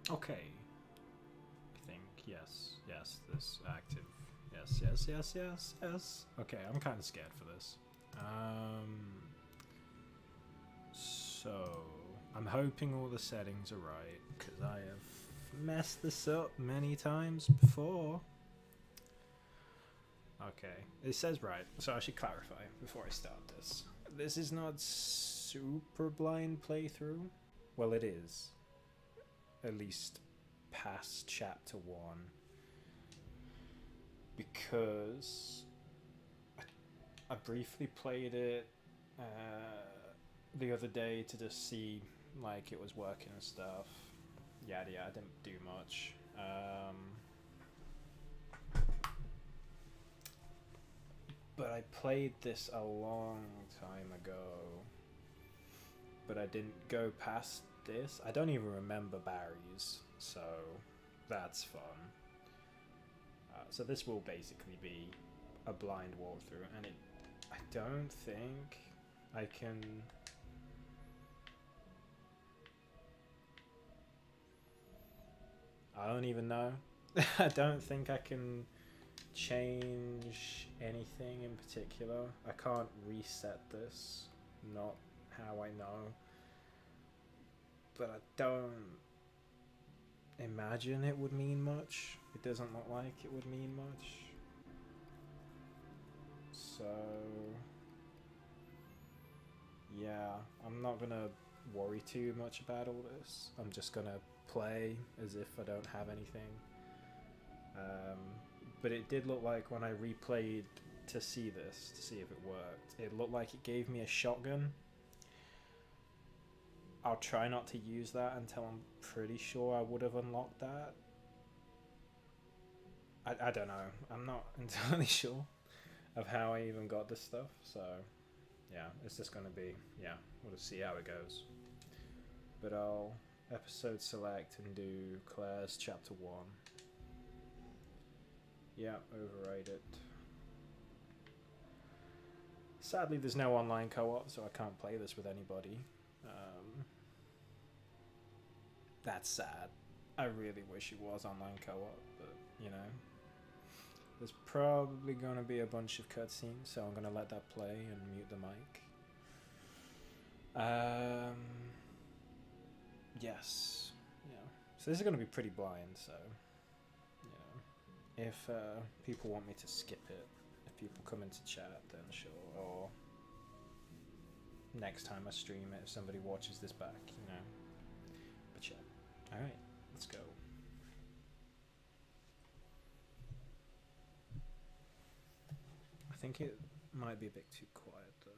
Okay. I think yes, this active. Yes. Okay, I'm kind of scared for this. So I'm hoping all the settings are right because I have messed this up many times before. Okay, it says right, so I should clarify before I start this. This is not super blind playthrough. Well, it is. At least past chapter 1. Because I briefly played it the other day to just see like it was working and stuff. Yeah, I didn't do much. But I played this a long time ago. But I didn't go past this. I don't even remember Barry's, so that's fun. So this will basically be a blind walkthrough, and I don't think I can. I don't even know. I don't think I can change anything in particular. I can't reset this, not how I know. But I don't imagine it would mean much. It doesn't look like it would mean much. So yeah, I'm not gonna worry too much about all this. I'm just gonna play as if I don't have anything. But it did look like when I replayed to see this, to see if it worked, it looked like it gave me a shotgun. I'll try not to use that until I'm pretty sure I would have unlocked that. I don't know. I'm not entirely sure of how I even got this stuff. So, yeah, it's just going to be, yeah, we'll just see how it goes. But I'll episode select and do Claire's chapter 1. Yeah, override it. Sadly, there's no online co-op, so I can't play this with anybody. That's sad. I really wish it was online co-op, but, you know. There's probably going to be a bunch of cutscenes, so I'm going to let that play and mute the mic. Yes. Yeah. So this is going to be pretty blind, so, you know. If people want me to skip it, if people come into chat, then sure. Or next time I stream it, if somebody watches this back, you know. But yeah. Alright, let's go. I think it might be a bit too quiet though.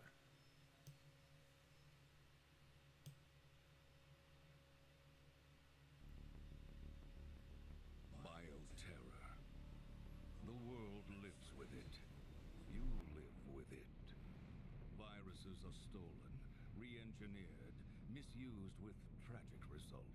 Bioterror. The world lives with it. You live with it. Viruses are stolen, re-engineered, misused with tragic results.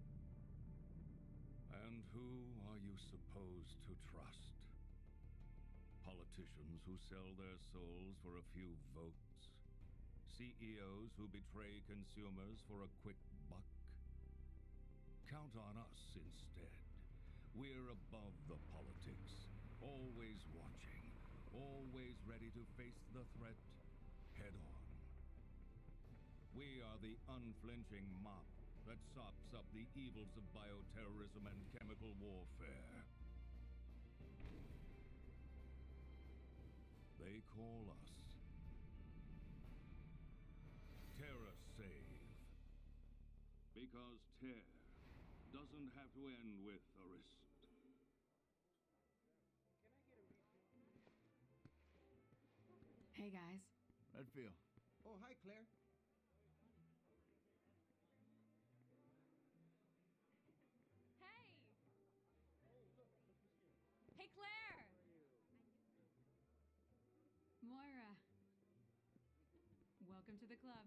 And who are you supposed to trust? Politicians who sell their souls for a few votes? CEOs who betray consumers for a quick buck? Count on us instead. We're above the politics, always watching, always ready to face the threat head on. We are the unflinching mop that sops up the evils of bioterrorism and chemical warfare. They call us TerraSave. Because tear doesn't have to end with a wrist. Hey guys. Redfield. Oh, hi, Claire. Hey! Hey, Claire! Moira. Welcome to the club.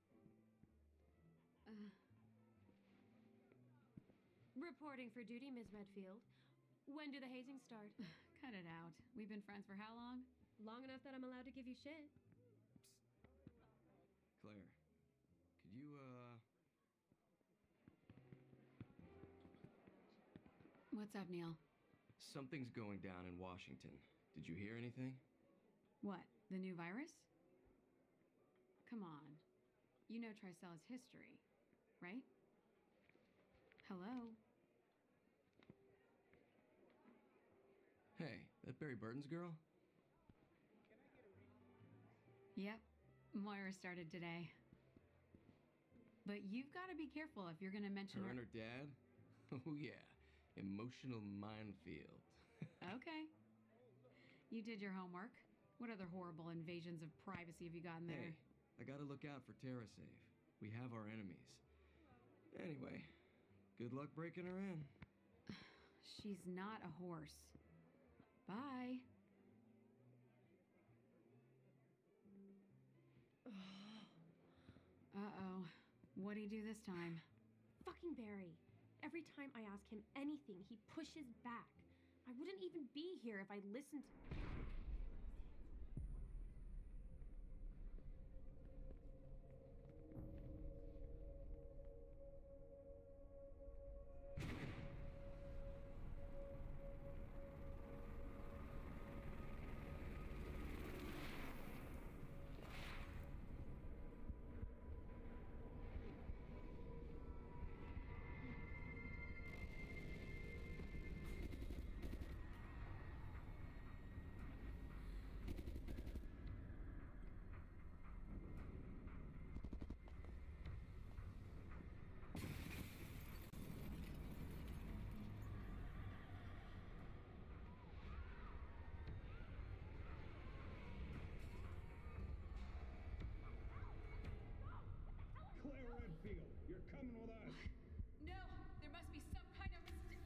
Reporting for duty, Ms. Redfield. When do the hazing start? Cut it out. We've been friends for how long? Long enough that I'm allowed to give you shit. Claire, could you, What's up, Neil? Something's going down in Washington. Did you hear anything? What? The new virus? Come on. You know Tricella's history, right? Hello? Hey, that Barry Burton's girl? Yep. Moira started today. But you've got to be careful if you're going to mention Her and her dad? Oh yeah, emotional minefield. Okay. You did your homework. What other horrible invasions of privacy have you gotten there? Hey, I gotta look out for TerraSafe. We have our enemies. Anyway, good luck breaking her in. She's not a horse. Bye. Uh-oh. What'd he do this time? Fucking Barry. Every time I ask him anything, he pushes back. I wouldn't even be here if I listened to... Claire Redfield, you're coming with us. No! There must be some kind of mistake.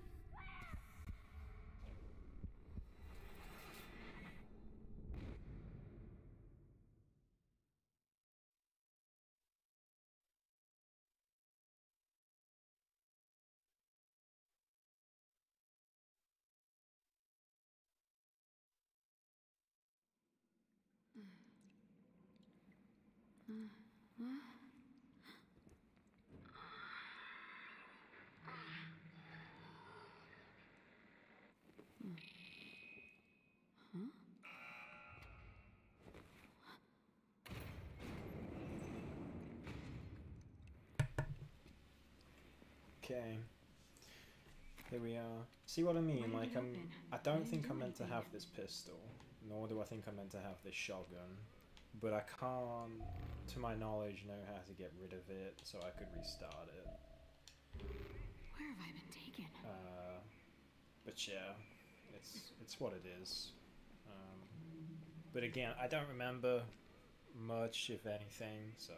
Okay. Here we are. See what I mean? Why Like did it I'm. open? I I don't didn't think do I'm meant to anything. have this pistol, nor do I think I'm meant to have this shotgun. But I can't, to my knowledge, know how to get rid of it, so I could restart it. Where have I been taken? But yeah, it's what it is. But again, I don't remember much, if anything. So,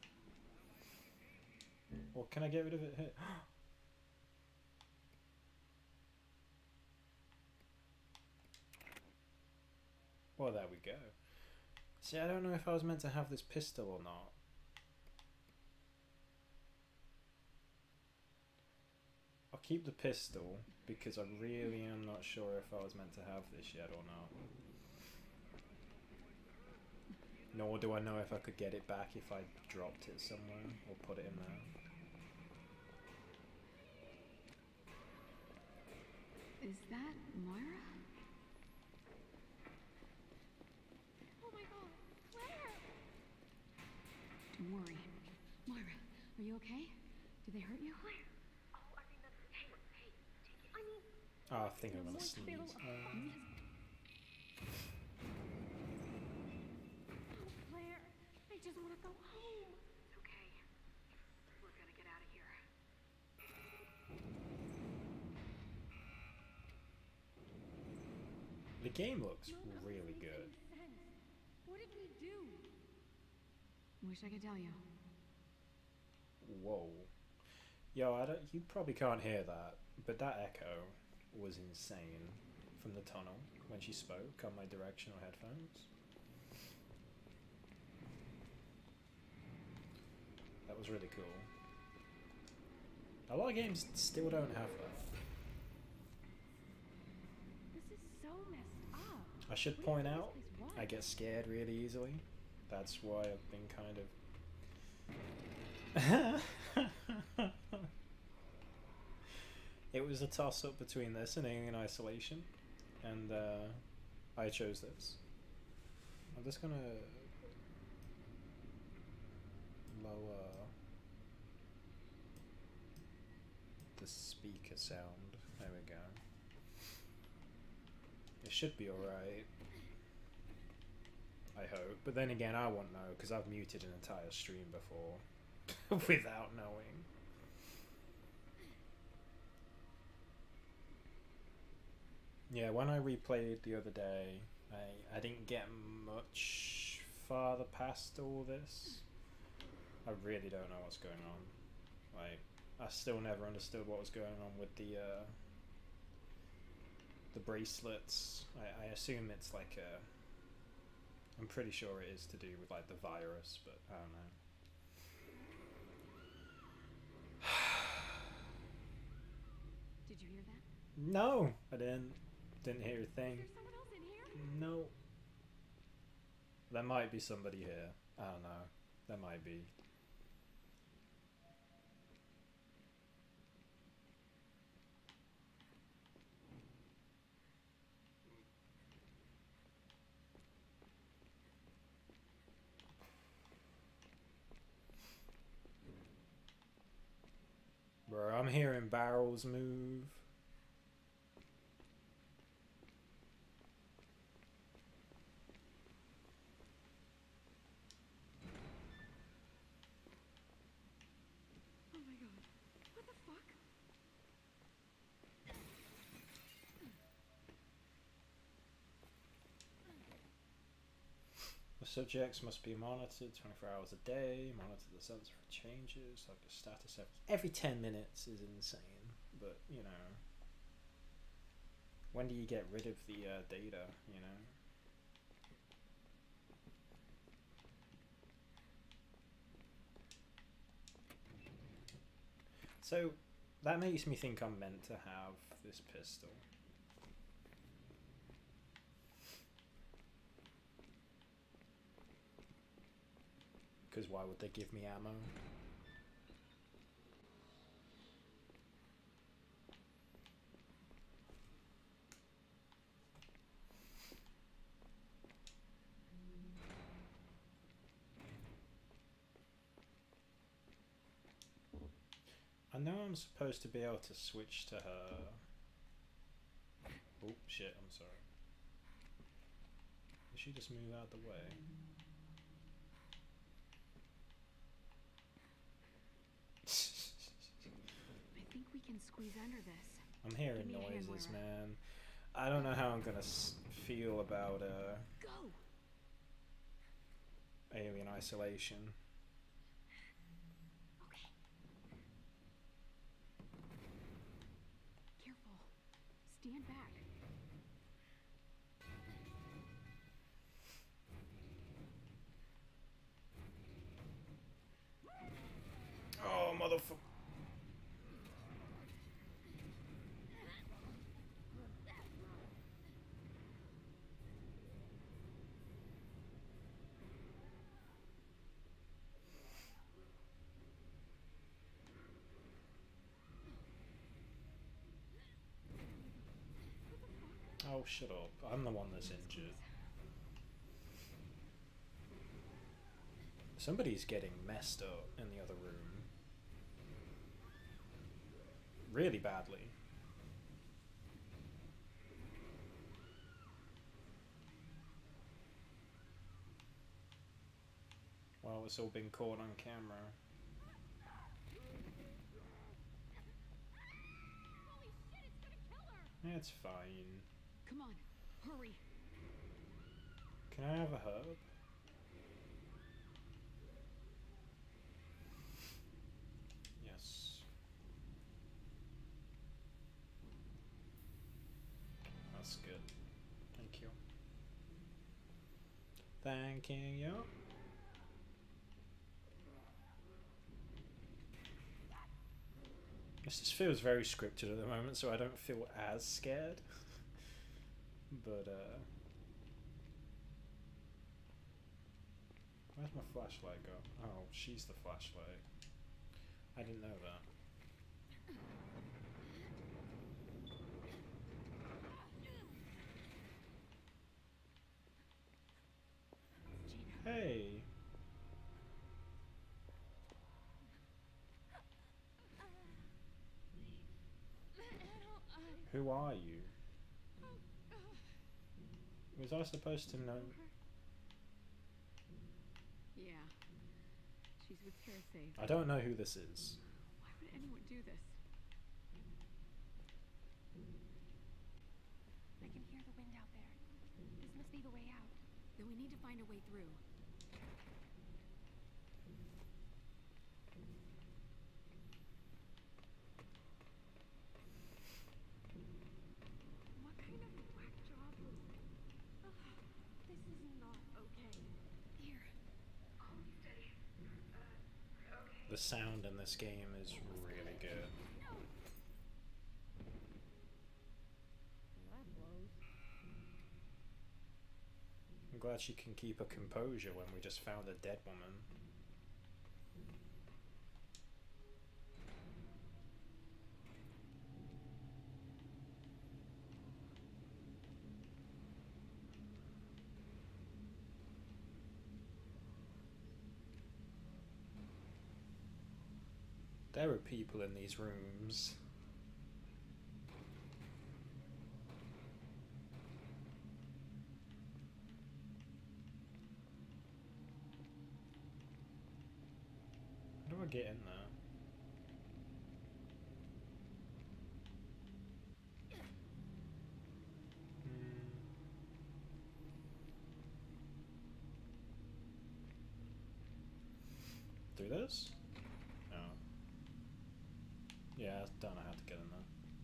well, can I get rid of it here? Well, there we go. See, I don't know if I was meant to have this pistol or not. I'll keep the pistol because I really am not sure if I was meant to have this yet or not. Nor do I know if I could get it back if I dropped it somewhere or put it in there. Is that Moira? Oh my god, Claire! Don't worry. Moira, are you okay? Did they hurt you? Claire! Oh, I remember. Hey, take it. I mean... Oh, I think I'm the gonna more sneeze. fatal of- Oh, Claire, I just want to go home. It's okay. We're gonna get out of here. The game looks None of this really makes good. any sense. What did we do? Wish I could tell you. Whoa. Yo, you probably can't hear that, but that echo was insane from the tunnel when she spoke on my directional headphones. That was really cool. A lot of games still don't have that. This is so messed up. I should What point if this out, place was? I get scared really easily. That's why I've been kind of... It was a toss-up between this and Alien Isolation, and I chose this. I'm just gonna lower the speaker sound. There we go. It should be alright. I hope. But then again, I won't know because I've muted an entire stream before without knowing. Yeah, when I replayed the other day, I didn't get much farther past all this. I really don't know what's going on. Like, I still never understood what was going on with the bracelets. I assume it's like a... I'm pretty sure it is to do with like the virus, but I don't know. Did you hear that? No, I didn't hear a thing. Is there someone else in here? No. There might be somebody here. I don't know. There might be. Bro, I'm hearing barrels move. Oh my god. What the fuck? The subjects must be monitored 24 hours a day, monitor the sensor for changes, like the status every 10 minutes is insane, but you know, when do you get rid of the data, you know? So, that makes me think I'm meant to have this pistol. Because why would they give me ammo? I know I'm supposed to be able to switch to her. Oh shit, I'm sorry. Did she just move out the way? I think we can squeeze under this. I'm hearing Give me a hand, noises, Moira. man. I don't know how I'm gonna feel about Go! Alien Isolation. Okay. Careful. Stand back. Oh, motherfucker. Oh, shut up. I'm the one that's injured. Somebody's getting messed up in the other room. Really badly. Well, it's all been caught on camera. Holy shit, it's gonna kill her! It's fine. Come on, hurry. Can I have a herb? Yes. That's good. Thank you. Thanking you. This just feels very scripted at the moment, so I don't feel as scared. But, where's my flashlight go? Oh, she's the flashlight. I didn't know that. Who are you? Was I supposed to know? Yeah. She's with TerraSafe. I don't know who this is. Why would anyone do this? I can hear the wind out there. This must be the way out. Then we need to find a way through. What kind of whack job was... Ugh, this is not okay. Here. Steady. Okay. The sound in this game is really good. I'm glad she can keep her composure when we just found a dead woman. There are people in these rooms. How do I get in there? Do this? No. Yeah, I don't know how to get in there.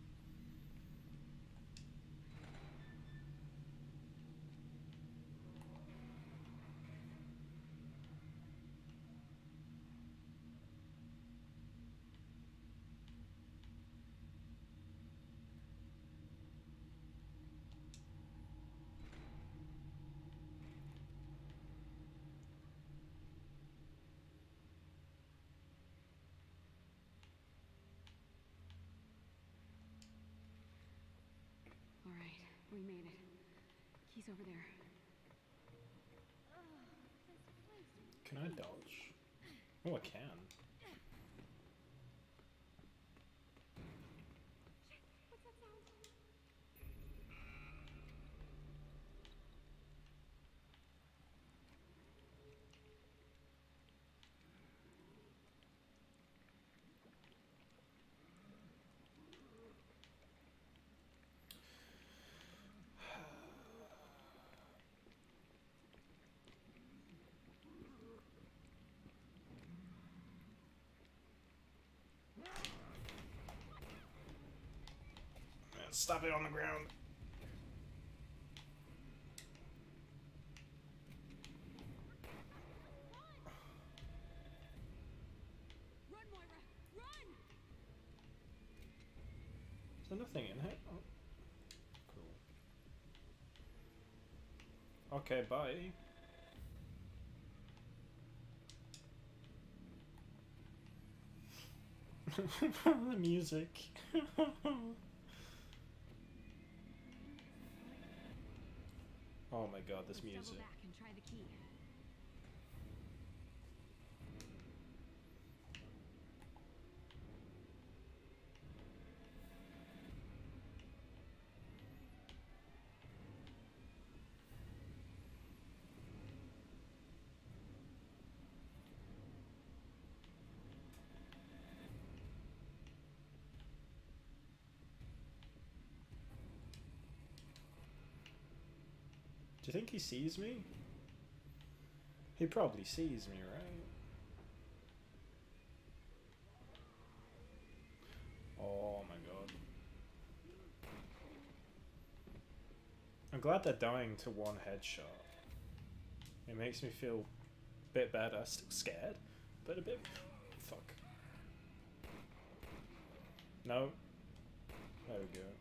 All right, we made it. Key's over there. Can I dodge? Oh, I can. What's that sound? Stop it on the ground. Run, Moira! Run! Is there nothing in here? Oh. Cool. Okay, bye. The music. Oh my god, this Let's music. double back and try the key. Do you think he sees me? He probably sees me, right? Oh my god. I'm glad they're dying to one headshot. It makes me feel a bit better. Still scared, but a bit... Fuck. No. There we go.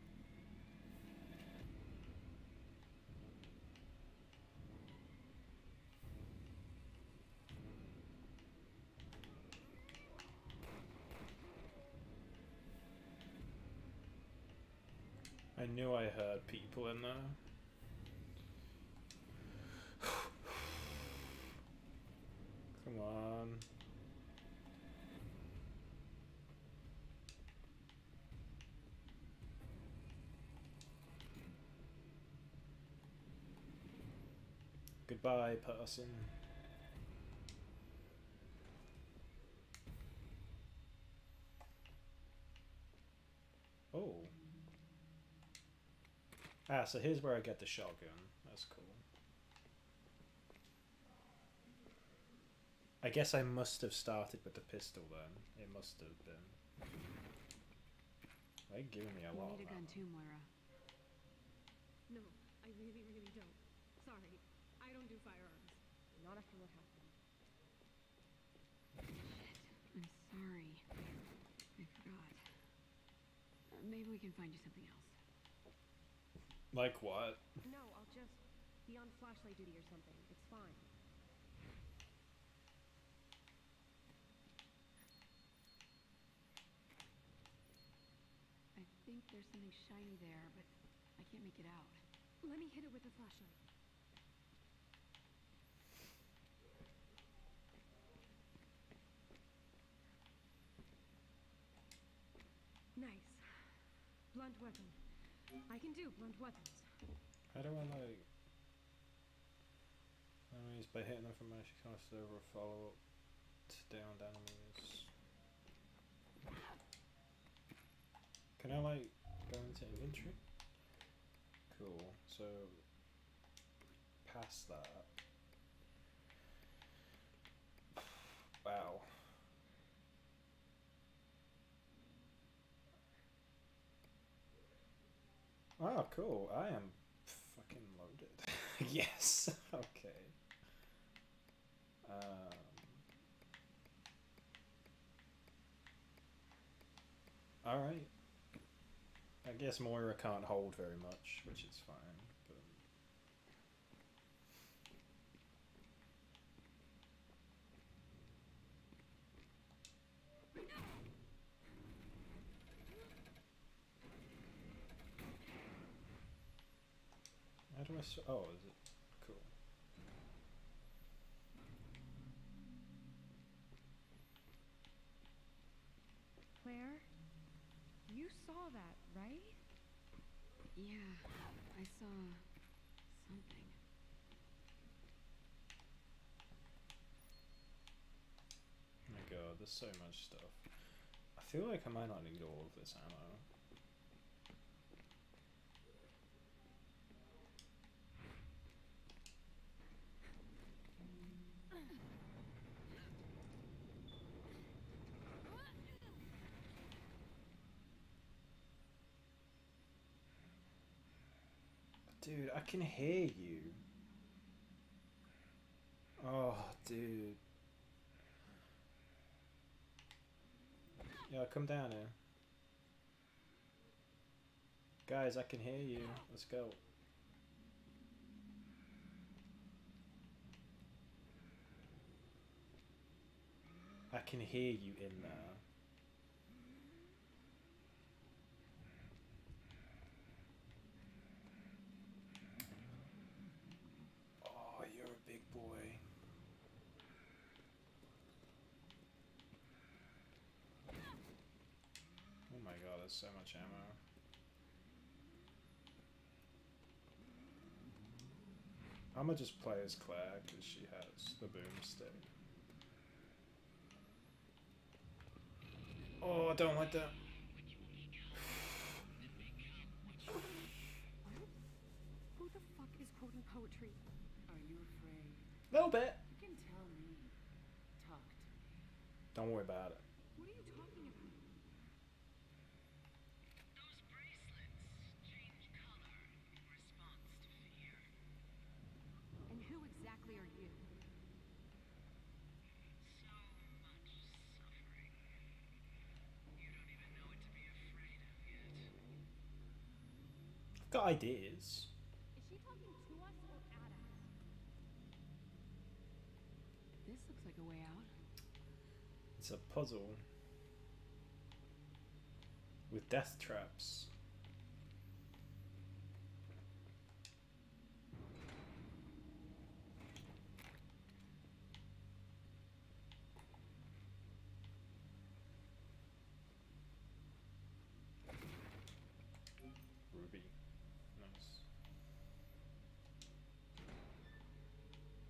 I knew I heard people in there. Come on. Goodbye, person. Oh. Ah, so here's where I get the shotgun. That's cool. I guess I must have started with the pistol then. It must have been. They're giving me a lot. You need a gun too, Moira. No, I really, really don't. Sorry, I don't do firearms. Not after what happened. I'm sorry. I forgot. Maybe we can find you something else. Like what? No, I'll just be on flashlight duty or something. It's fine. I think there's something shiny there, but I can't make it out. Let me hit it with the flashlight. Nice. Blunt weapon. I can do blunt weapons. How do I like enemies by hitting them from actually cast over a follow up to downed enemies? Can I like go into inventory? Cool. So past that. Wow. Oh, cool. I am fucking loaded. Yes. Okay. Alright. I guess Moira can't hold very much, which is fine. But how do I oh, is it cool? Claire, you saw that, right? Yeah, I saw something. Oh my god, there's so much stuff. I feel like I might not need all of this ammo. Dude, I can hear you. Oh, dude. Yeah, come down here. Guys, I can hear you. Let's go. I can hear you in there. Oh, you're a big boy. Oh my god, there's so much ammo. I'm gonna just play as Claire because she has the boomstick. Oh, I don't like that. Who the fuck is quoting poetry? Are you afraid? Little bit. You can tell me. Talk to me. Don't worry about it. What are you talking about? Those bracelets change color in response to fear. And who exactly are you? So much suffering. You don't even know what to be afraid of yet. I've got ideas. Is she talking to us or at us? This looks like a way out. It's a puzzle with death traps. Ruby. Nice.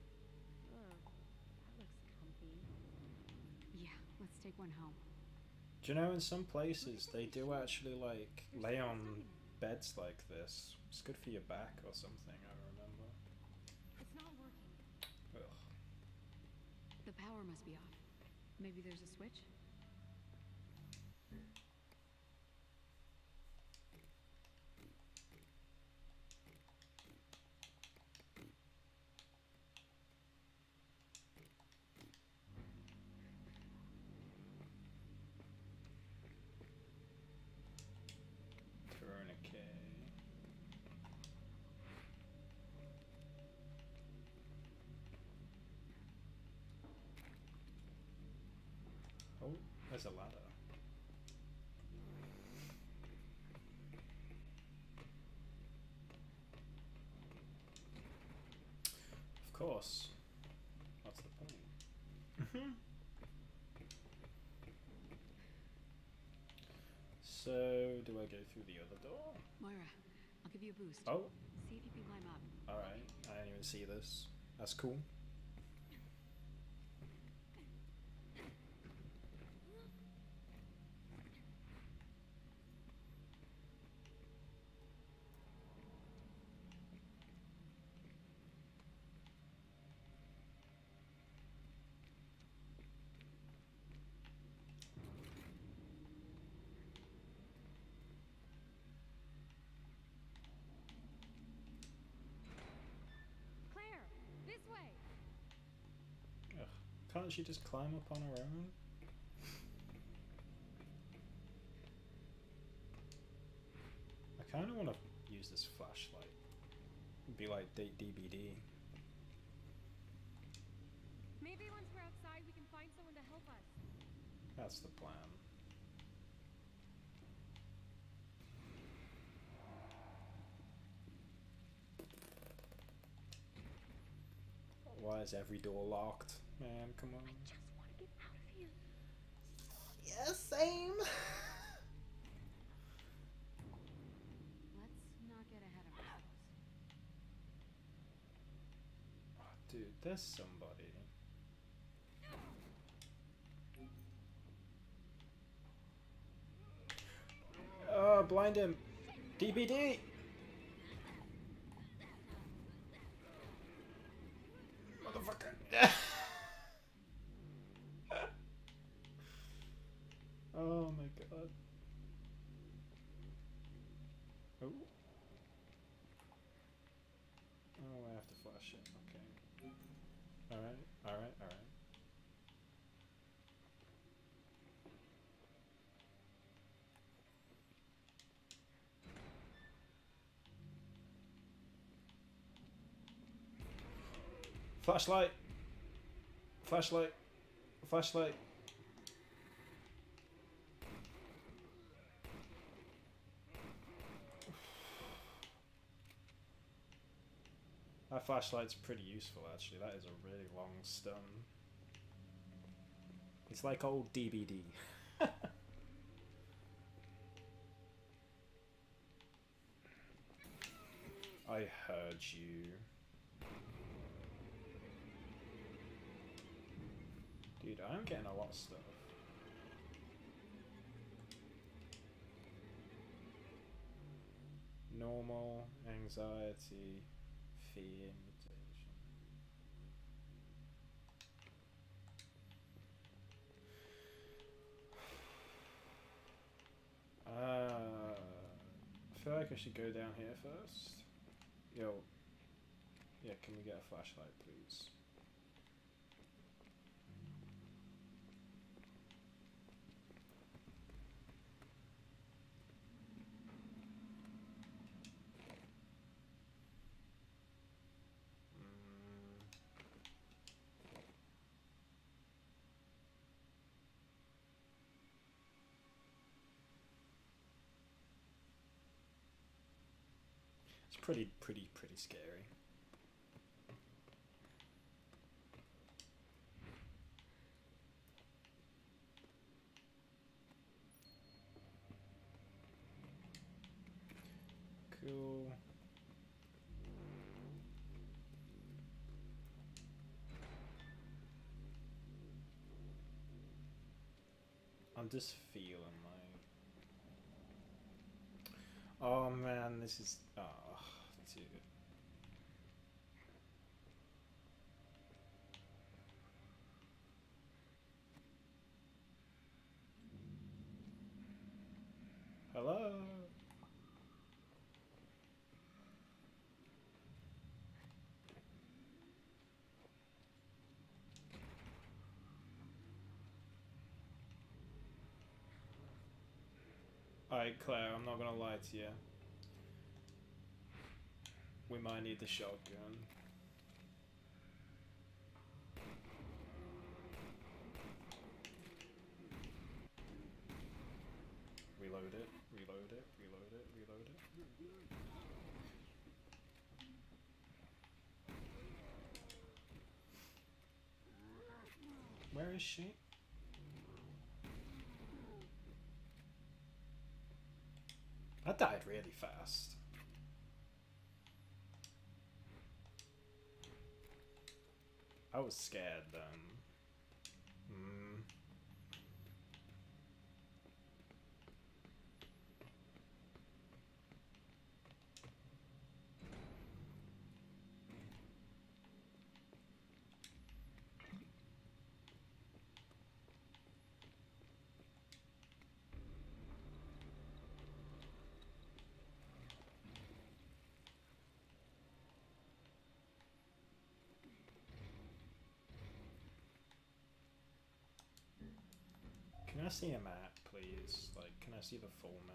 take one home. Do you know, in some places they do actually like lay on beds like this. It's good for your back or something, I remember. It's not working. Ugh. The power must be off. Maybe there's a switch? Tourniquet. Oh, there's a ladder. Of course. What's the point? So, do I go through the other door? Moira, I'll give you a boost. Oh, See if you can climb up. alright. I didn't even see this. That's cool. Claire, this way. Ugh. Can't she just climb up on her own? I kind of want to use this flashlight. Be like DBD. Maybe once we're outside, we can find someone to help us. That's the plan. Why is every door locked? Man, come on. Just want to get out of here. Yeah, same. Let's not get ahead of ourselves. Oh, dude, there's somebody. Oh, blind him. DBD. Motherfucker. Oh my god. Oh. Oh, I have to flash it. Okay. Alright, alright, alright. Flashlight! Flashlight! Flashlight! That flashlight's pretty useful actually, that is a really long stun. It's like old DBD. I heard you. Dude, I'm getting a lot of stuff. Normal, anxiety, fear, mutation. I feel like I should go down here first. Yo. Yeah, can we get a flashlight, please? It's pretty scary. Cool. just feeling like... Oh man, this is... Oh, dude. Hello? Alright, Claire, I'm not gonna lie to you. We might need the shotgun. Reload it, reload it, reload it, reload it. Where is she? That died really fast. I was scared then. Can I see a map, please? Like, can I see the full map?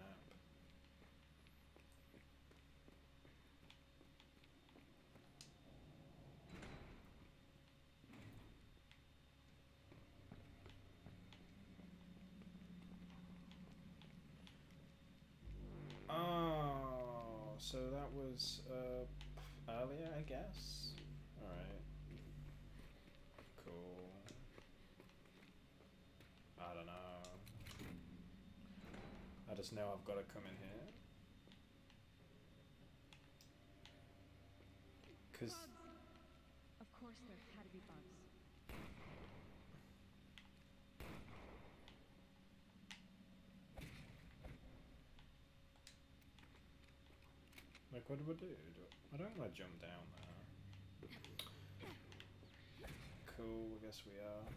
Oh, so that was earlier, I guess? Alright. Cool. I don't know. I just know I've got to come in here. 'Cause... Of course there had to be bugs. Like, what do I do? I don't want to jump down there. Cool, I guess we are.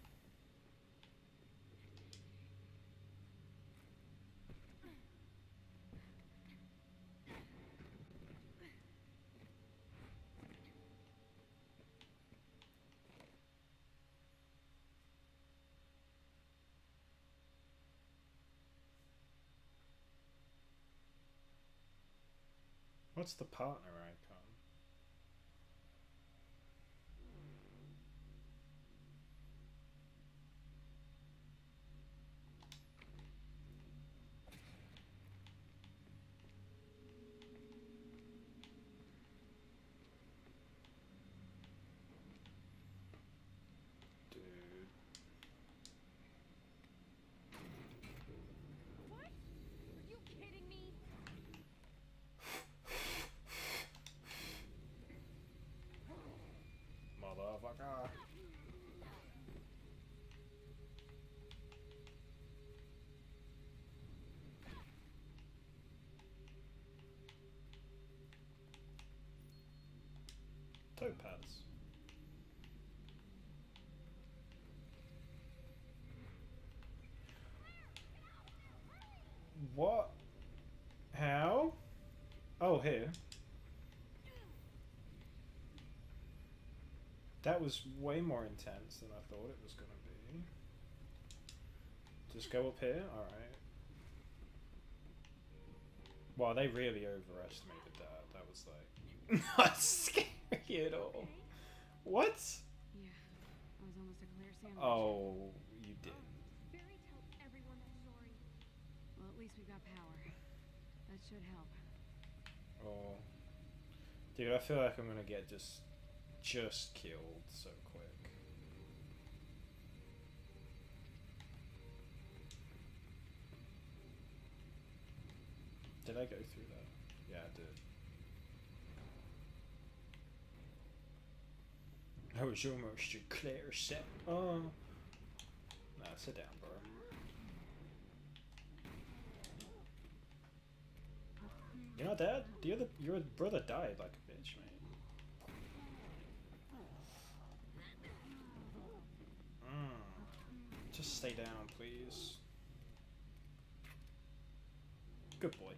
What's the partner icon? Dude. What? Are you kidding me? Motherfucker. Topaz. What? How? Oh, here. That was way more intense than I thought it was gonna be. Just go up here? Alright. Wow, they really overestimated that. That was like... not scary at all. What? Yeah, that was almost a clear sandwich. Oh, you did. Barry, tell everyone that story. Well, at least we've got power. That should help. Oh. Dude, I feel like I'm gonna get just killed so quick. Did I go through that? Yeah, I did. That was almost a clear set. Oh. Nah, sit down, bro. You're not dead? Your brother died like a bitch, mate. Just stay down, please. Good boy.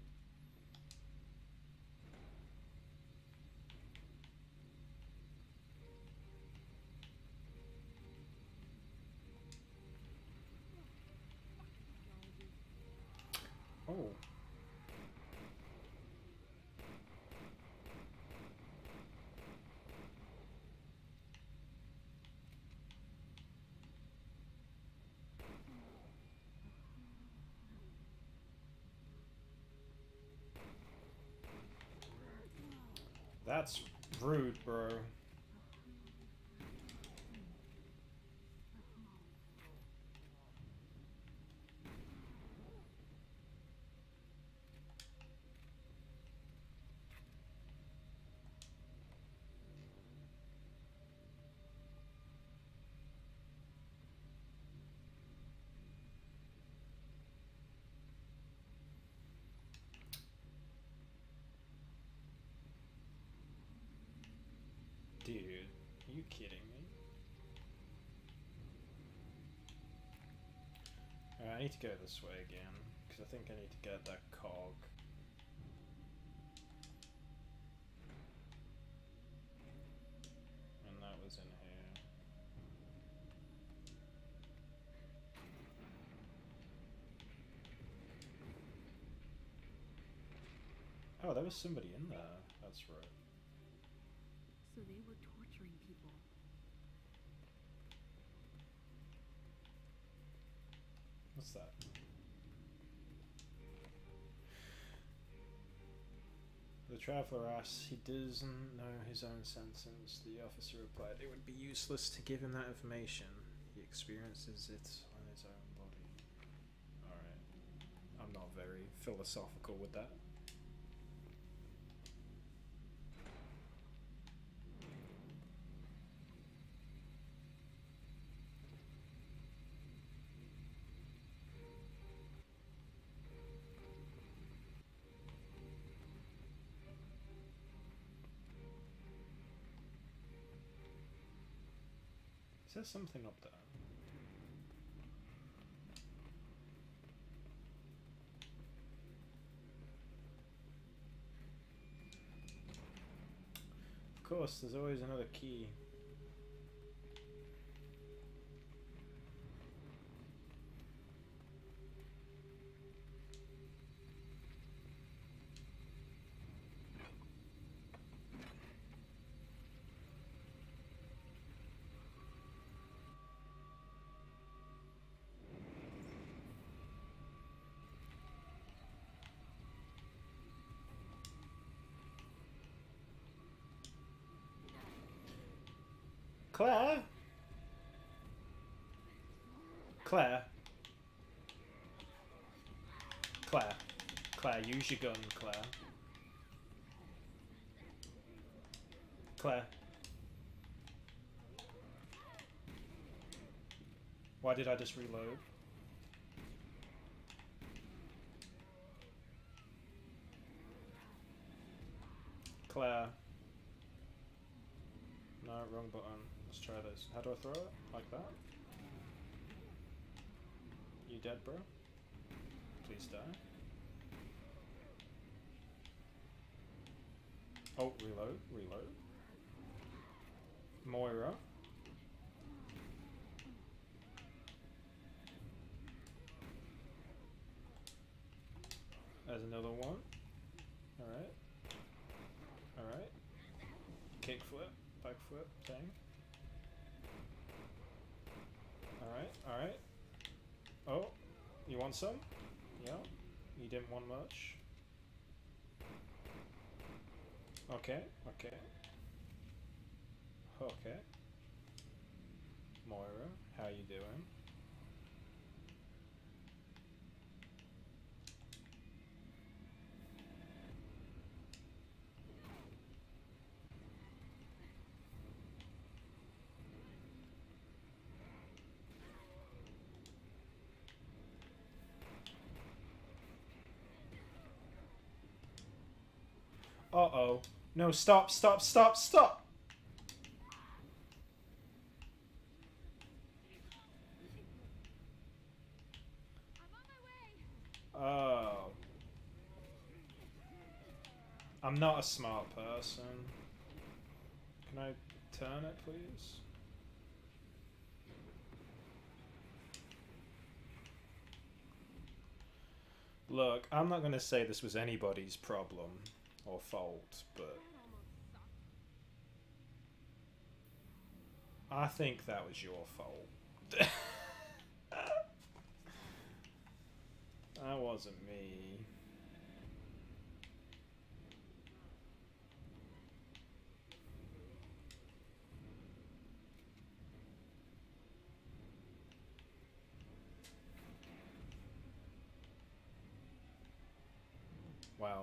Oh. That's rude, bro. Dude, are you kidding me? Alright, I need to go this way again, because I think I need to get that cog. And that was in here. Oh, there was somebody in there. That's right. So they were torturing people. What's that? The traveler asks, he doesn't know his own sentence. The officer replied, it would be useless to give him that information. He experiences it on his own body. Alright. I'm not very philosophical with that. Is there something up there? Of course, there's always another key. Claire? Claire? Claire? Claire, use your gun, Claire. Claire? Why did I just reload? Claire? No, wrong button. Let's try this. How do I throw it? Like that? You dead, bro? Please die. Oh, reload, reload. Moira. There's another one. Alright. Alright. Kickflip, backflip, thing. Alright, alright. Oh, you want some? Yeah. You didn't want much. Okay, okay. Okay. Moira, how you doing? Uh-oh. No, stop, stop, stop, stop! I'm on my way. Oh. I'm not a smart person. Can I turn it, please? Look, I'm not gonna say this was anybody's problem or fault, but I think that was your fault. That wasn't me. Wow.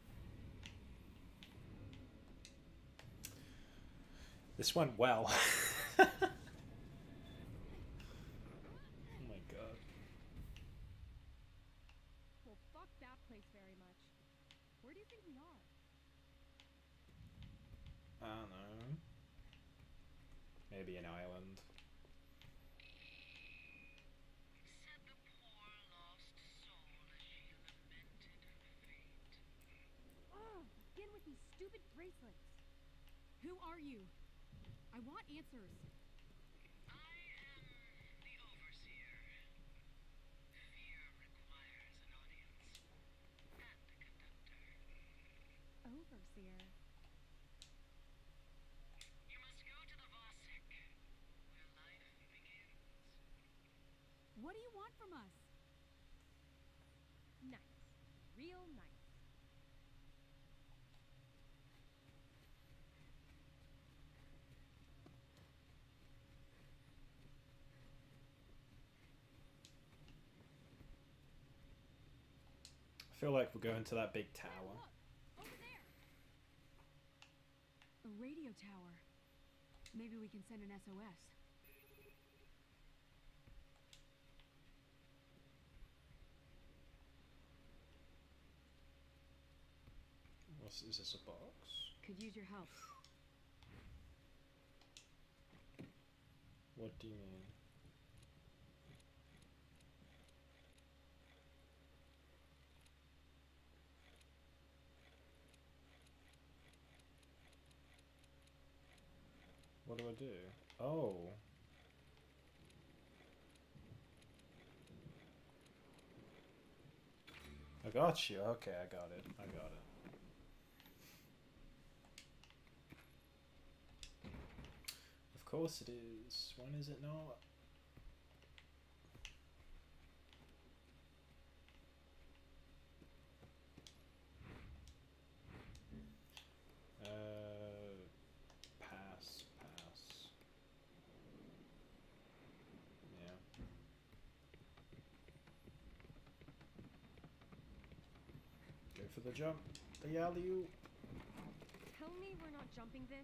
This went well. Oh my god. Well, fuck that place very much. Where do you think we are? I don't know. Maybe an island. Said the poor lost soul as she lamented her fate. Ugh, again with these stupid bracelets. Who are you? I want answers. I am the Overseer. Fear requires an audience. And a conductor. Overseer. You must go to the Vasek, where life begins. What do you want from us? Nice. Real nice. I feel like we're going to that big tower. Look, over there. A radio tower. Maybe we can send an SOS. Is this a box? Could use your help. What do you mean? What do I do? Oh. I got you. Okay, I got it. I got it. Of course it is. When is it not? Pass, pass. Yeah. Go for the jump. The alley-oop. Tell me we're not jumping this.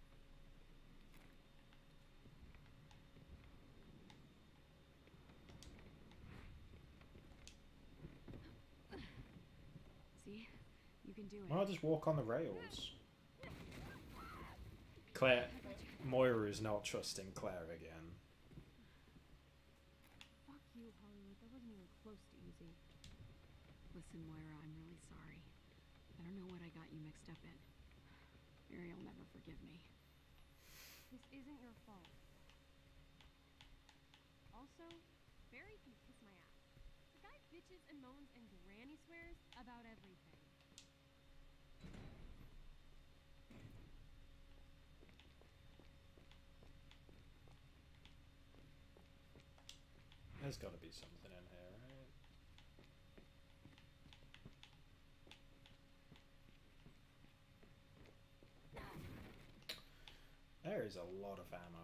See? You can do it. Why not just walk on the rails? Claire, Moira is not trusting Claire again. Fuck you, Hollywood. That wasn't even close to easy. Listen, Moira, I'm really sorry. I don't know what I got you mixed up in. Ariel never forgive me. This isn't your fault. Also, Barry can kiss my ass. The guy bitches and moans and granny swears about everything. There's got to be something in here, right? There is a lot of ammo.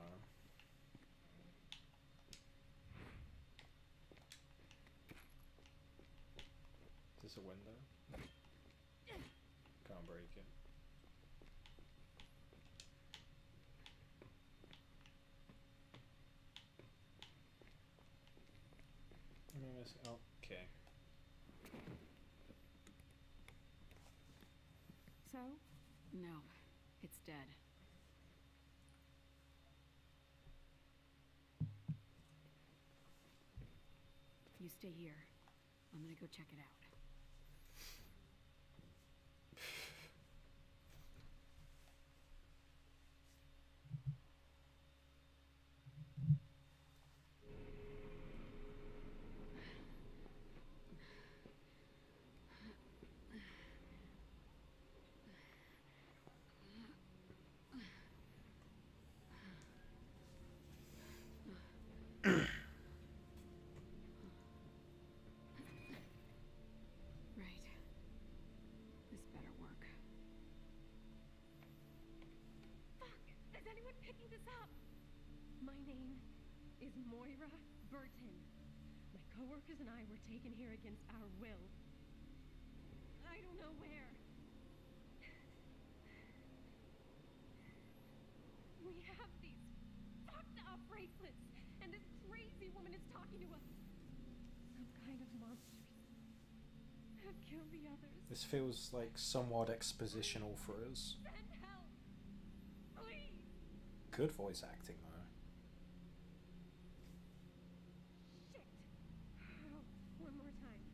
Is this a window? Can't break it. So, crow? No, it's dead. You stay here. I'm gonna go check it out. Right. This better work. Fuck! Is anyone picking this up? My name is Moira Burton. My coworkers and I were taken here against our will. I don't know where. We have these fucked up bracelets, and this crazy woman is talking to us. Some kind of monsters have killed the others. This feels like somewhat expositional for us. Send help! Please! Good voice acting though. Shit! Oh, one more time.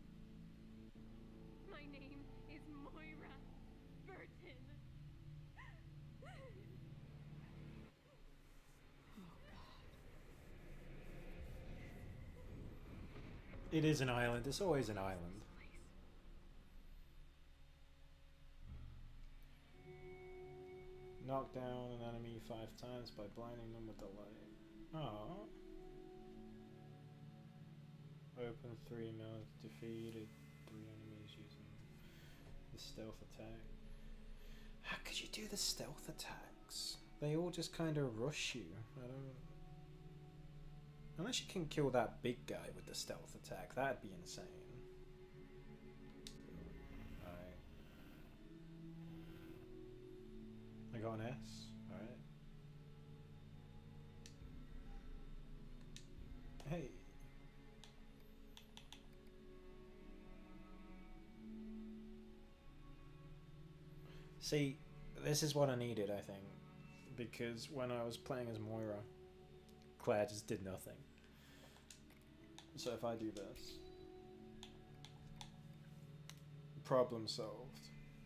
My name is Moira Burton. It is an island. It's always an island. Knock down an enemy 5 times by blinding them with the light. Oh. Open 3 mils, defeated 3 enemies using the stealth attack. How could you do the stealth attacks? They all just kind of rush you. I don't... Unless you can kill that big guy with the stealth attack, that'd be insane. Alright. I got an S. Alright. Hey. See, this is what I needed, I think. Because when I was playing as Moira, Claire just did nothing. So if I do this, problem solved.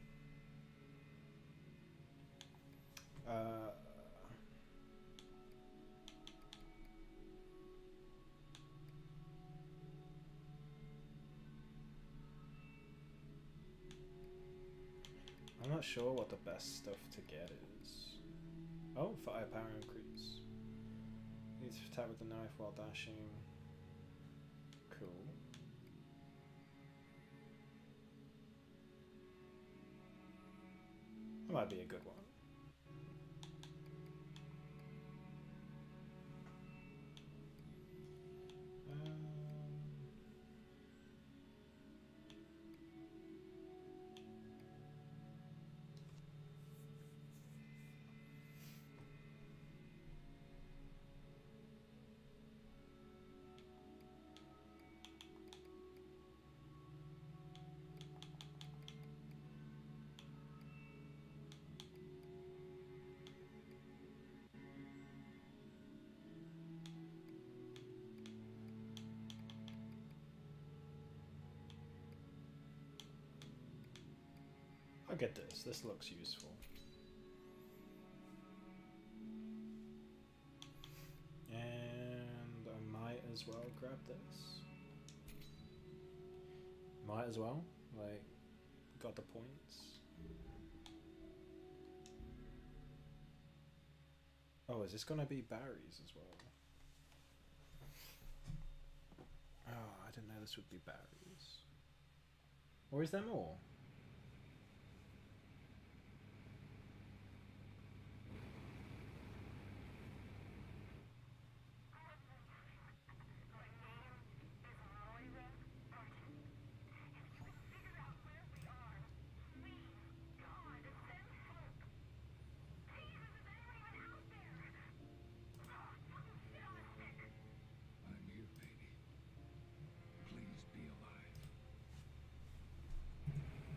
I'm not sure what the best stuff to get is. Oh, firepower increase. Needs to attack with the knife while dashing. Cool. That might be a good one. I'll get this. This looks useful. And I might as well grab this. Might as well. Like, got the points. Oh, is this gonna be berries as well? Oh, I didn't know this would be berries. Or is there more? I'm here, baby. Please be alive.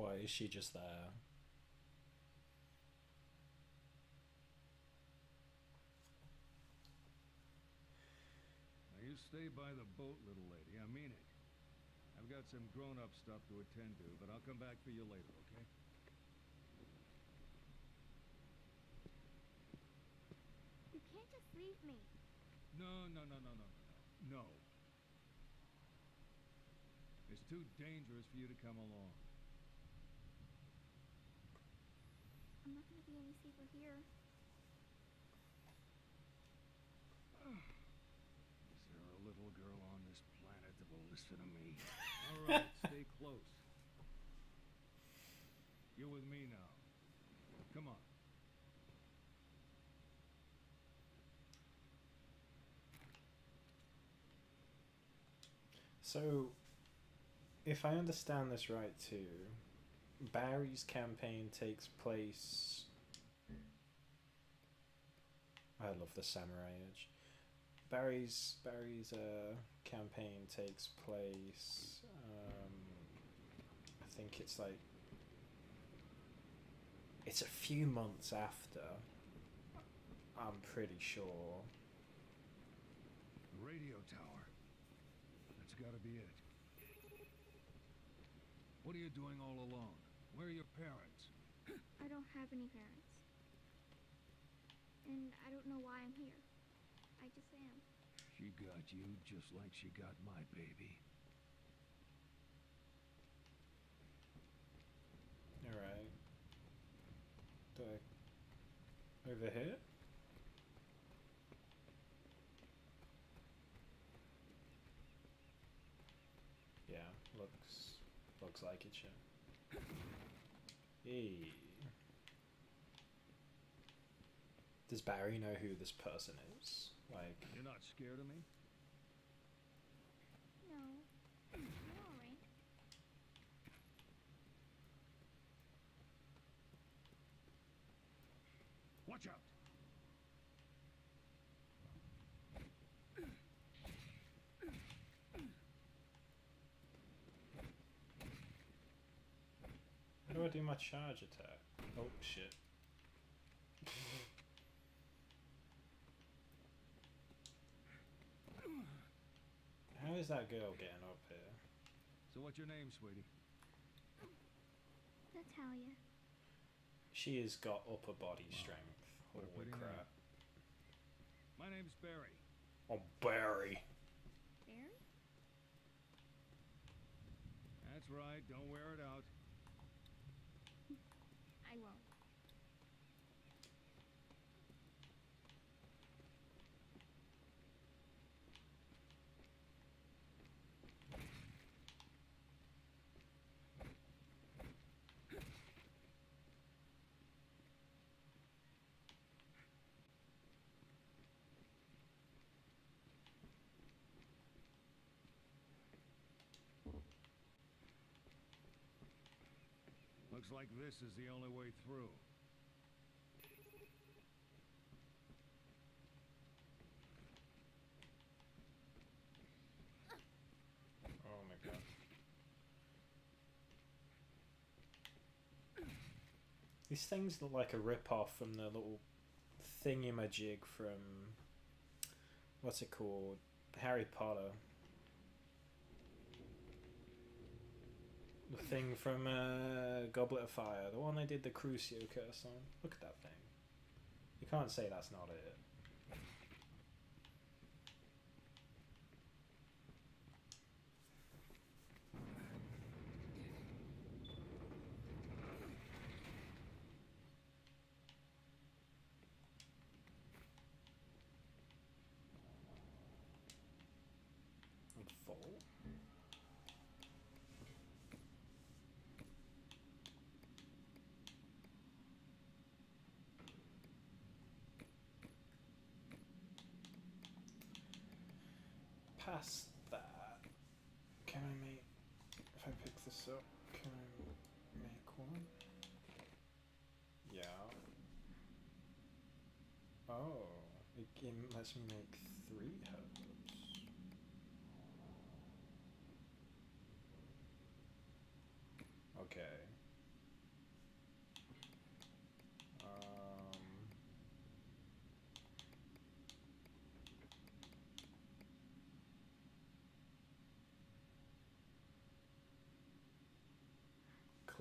Why is she just there? Now you stay by the boat, little lady. I mean it. I've got some grown-up stuff to attend to, but I'll come back for you later, okay? You can't just leave me. No, no, no, no, no, no, no. No. It's too dangerous for you to come along. I'm not gonna be any safer here. Is there a little girl on this planet that will listen to me? All right, stay close. You're with me now. Come on. So, if I understand this right too, Barry's campaign takes place... I love the Samurai Edge. Barry's campaign takes place, I think it's like, it's a few months after, I'm pretty sure. The radio tower. That's gotta be it. What are you doing all alone? Where are your parents? I don't have any parents. And I don't know why I'm here. I just am. She got you just like she got my baby. Alright. Do I... over here? Yeah, looks like it should. Hey. Does Barry know who this person is? Like, You're not scared of me? No. I'm alright. Watch out! how do I do my charge attack? Oh shit. How is that girl getting up here? So what's your name, sweetie? Natalia. She has got upper body strength. What a Holy pretty name. crap. My name's Barry. Oh, Barry. Barry? That's right, don't wear it out. I won't. Looks like this is the only way through. Oh my god. These things look like a rip-off from the little thingamajig from... what's it called? Harry Potter. The thing from Goblet of Fire. The one they did the Crucio curse on. Look at that thing. You can't say that's not it. Full. Past that, can I make, if I pick this up, can I make one? Yeah. Oh, it lets me make 3 herbs. Okay.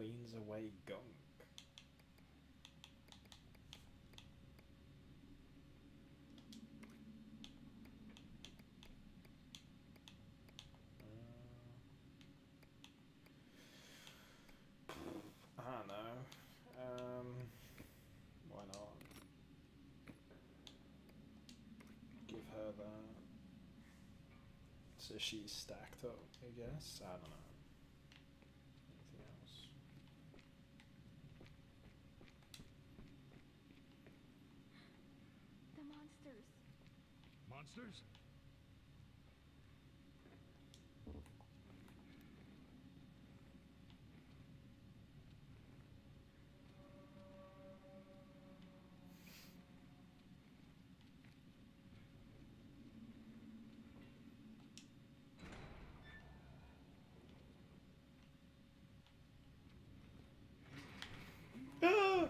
cleans away gunk. I don't know. Why not? Give her that. So she's stacked up, I guess. I don't know. Anything else? The monsters. Monsters? Ah!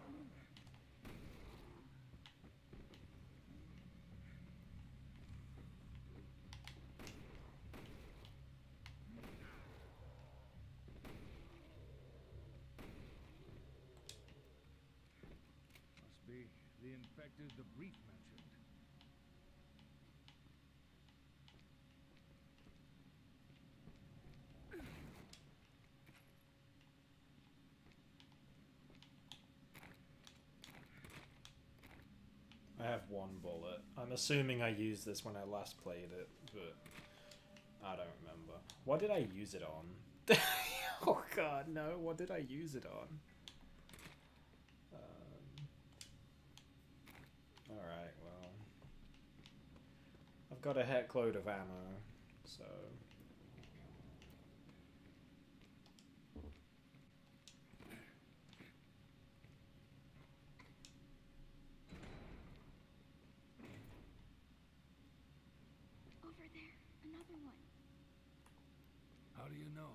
Must be the infected the brief mentioned. I have one bullet. I'm assuming I used this when I last played it, but I don't remember. What did I use it on? Oh god, no. What did I use it on? Alright, well. I've got a heck load of ammo, so... Over there. Another one. How do you know?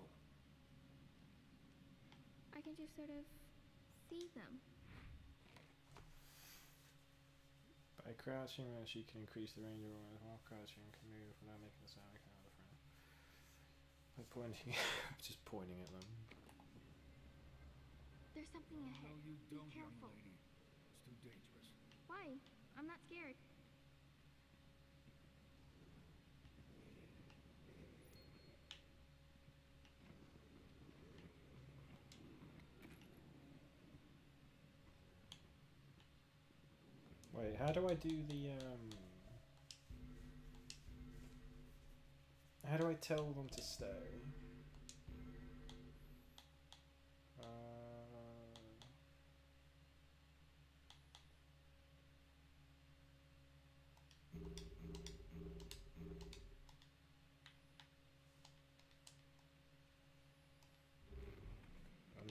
I can just sort of see them. By crouching, she can increase the range of her while crouching can move without making a sound. By pointing, just pointing at them. There's something ahead. No, you Be don't, young careful. lady. It's too dangerous. Why? I'm not scared. Wait, how do I do the, how do I tell them to stay? No.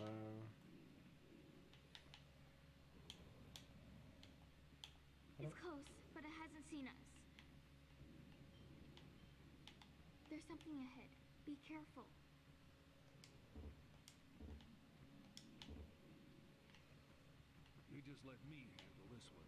It's close, but it hasn't seen us. There's something ahead. Be careful. You just let me handle this one.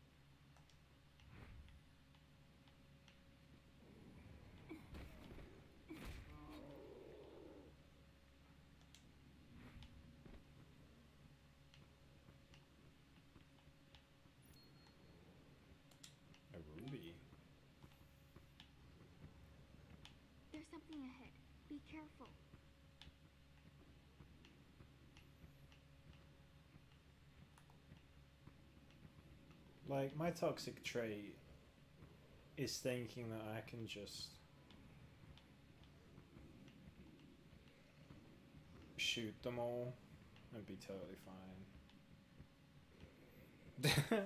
A ruby. There's something ahead. Be careful. Like, my toxic trait is thinking that I can just shoot them all and be totally fine.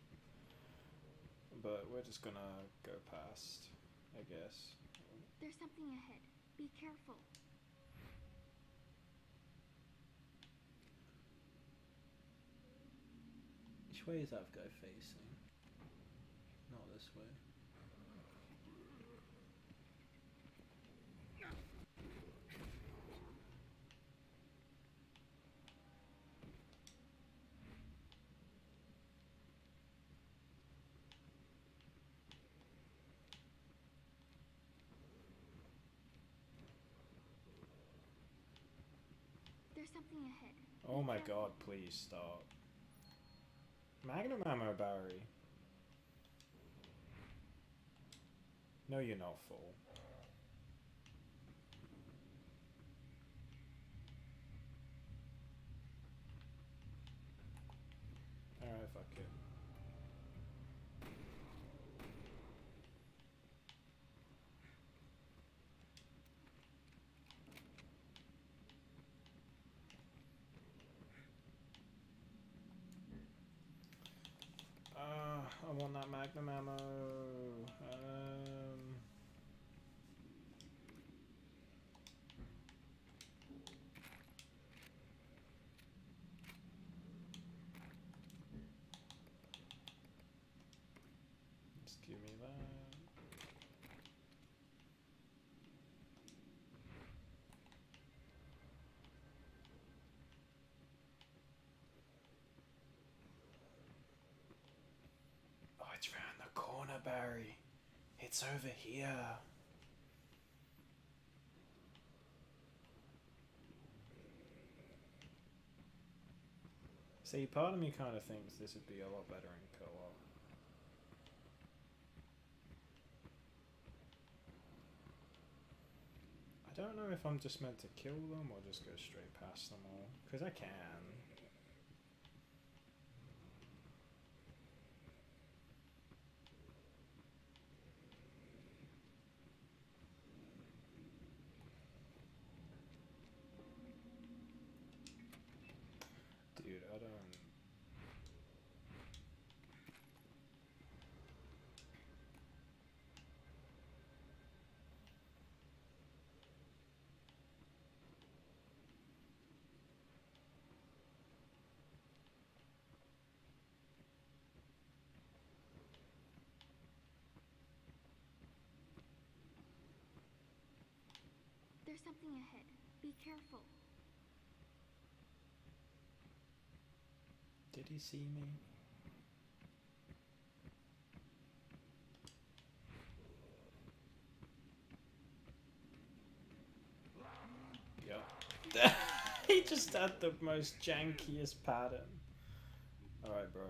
But we're just gonna go past, I guess. There's something ahead. Be careful. Which way is that guy facing? Not this way. There's There's something ahead. Oh Be my careful. god, please stop. Magnum ammo, Barry. No, you're not full. Alright, fuck it. I want that Magnum ammo. Just give me that. Oh, it's round the corner, Barry. It's over here. See, part of me kind of thinks this would be a lot better in co-op. I don't know if I'm just meant to kill them or just go straight past them all, because I can. Dude, I don't... There's something ahead. Be careful. Did he see me? Yep. He just had the most jankiest pattern. Alright, bro.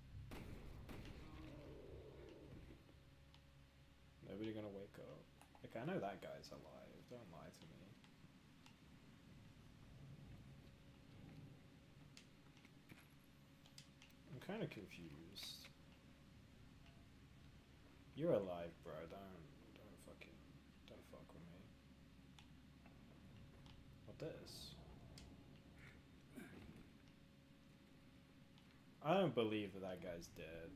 Nobody gonna wake up. Like, I know that guy's alive. Don't lie to me. I'm kind of confused. You're alive, bro. Don't fuck with me. What this? I don't believe that that guy's dead.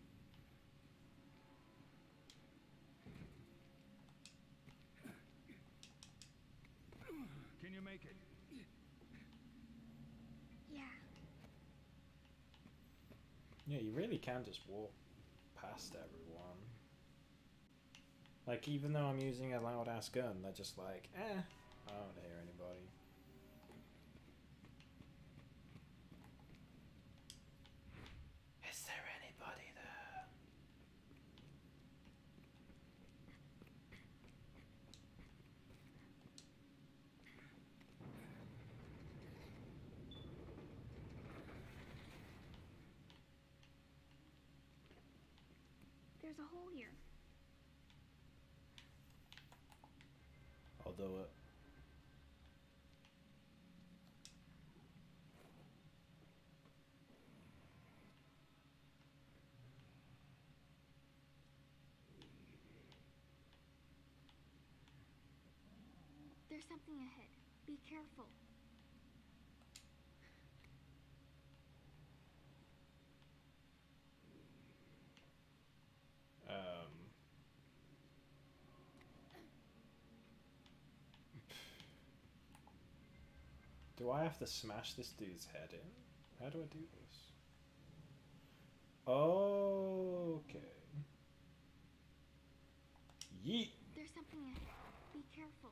Can you make it? Yeah. Yeah, you really can just walk past everyone. Like, even though I'm using a loud ass gun, they're just like, I don't hear anybody. Is there anybody there? There's a hole here. I'll do it. There's something ahead. Be careful. Do I have to smash this dude's head in? How do I do this? Okay. Yeet. There's something ahead. Be careful.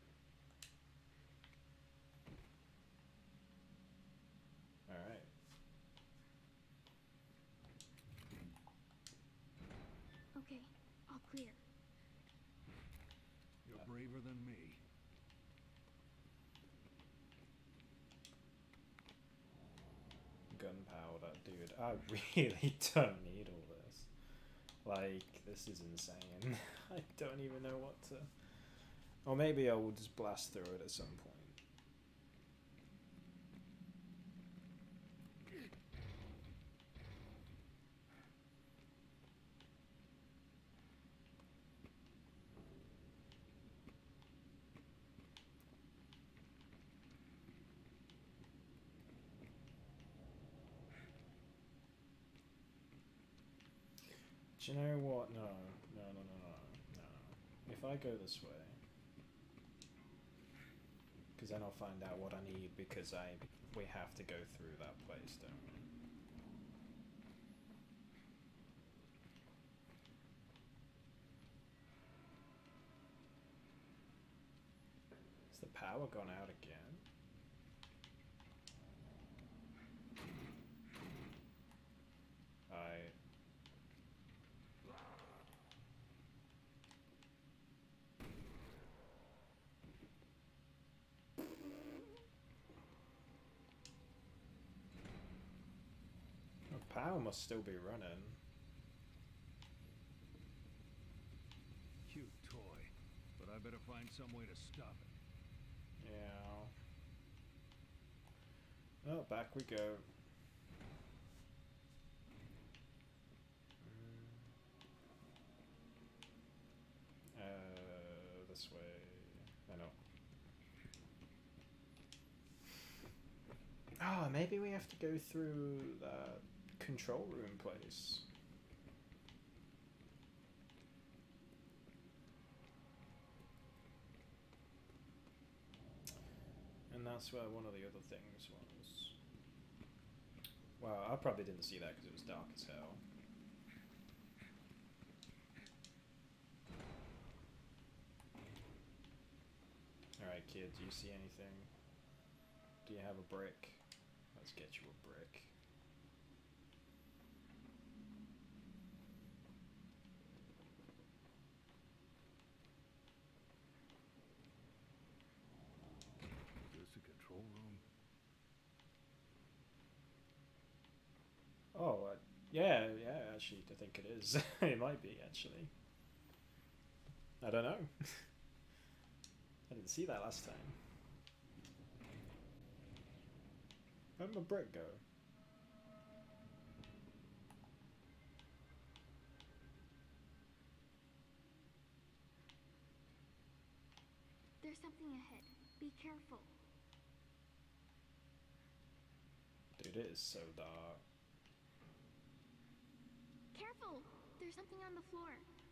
Alright. Okay, all clear. You're braver than me. but dude, I really don't need all this. Like, this is insane. I don't even know what to... Or maybe I will just blast through it at some point. Do you know what? No. If I go this way, because then I'll find out what I need, because we have to go through that place, don't we? Has the power gone out again? Power must still be running. Cute toy, but I better find some way to stop it. Yeah. Oh, back we go. This way. I know. Oh, maybe we have to go through that control room place. And that's where one of the other things was. Well, I probably didn't see that because it was dark as hell. Alright, kid, do you see anything? Do you have a brick? Let's get you a brick. Is this a control room? Oh, yeah, actually, I think it is. It might be, actually. I don't know. I didn't see that last time. Where'd my brick go? There's something ahead. Be careful. Dude, it is so dark. Careful! There's something on the floor.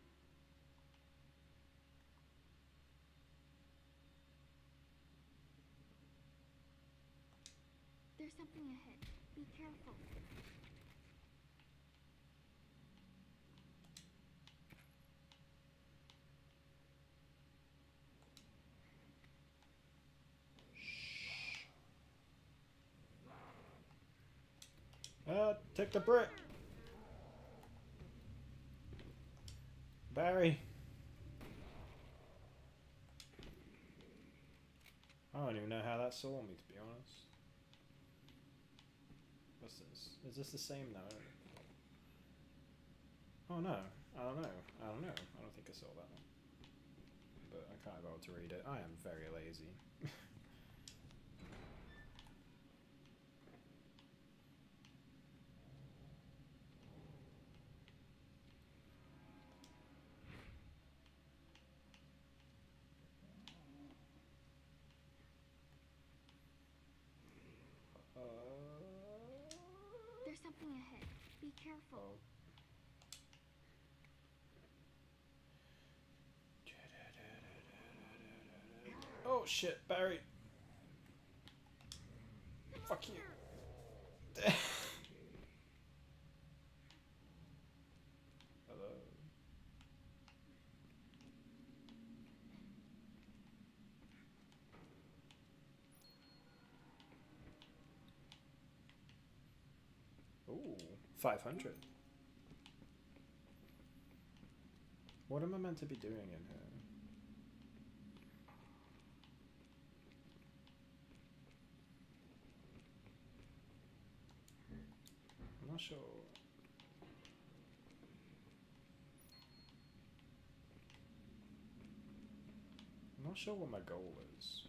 There's something ahead. Be careful. Take the brick! Barry! I don't even know how that saw me, to be honest. What's this? Is this the same note? Oh no. I don't know. I don't think I saw that one. But I can't be able to read it. I am very lazy. There's something ahead. Be careful. Oh shit, Barry. Fuck you. Hello. Ooh, 500. What am I meant to be doing in here? not sure. I'm not sure what my goal is.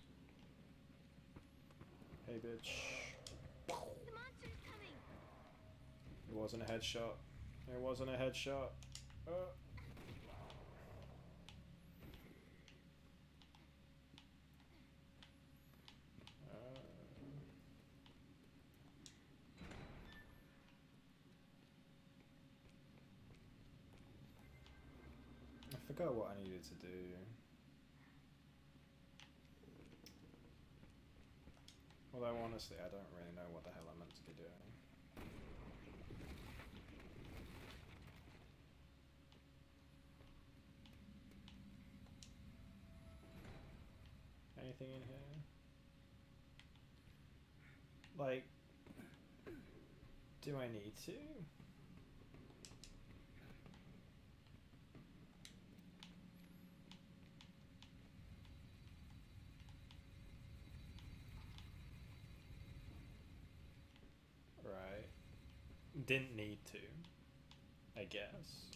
Hey, bitch. The monster's coming! It wasn't a headshot. It wasn't a headshot. I forgot what I needed to do. Although honestly, I don't really know what the hell I'm meant to be doing. Anything in here? Like, do I need to? Right. Didn't need to, I guess.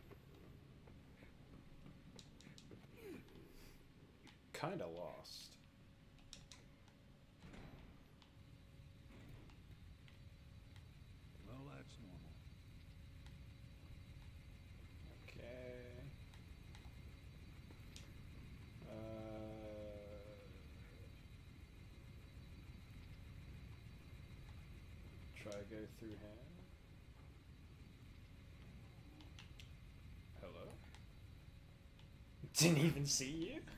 Kinda lost. Well, that's normal. Okay. Try to go through here. Hello? Didn't even see you?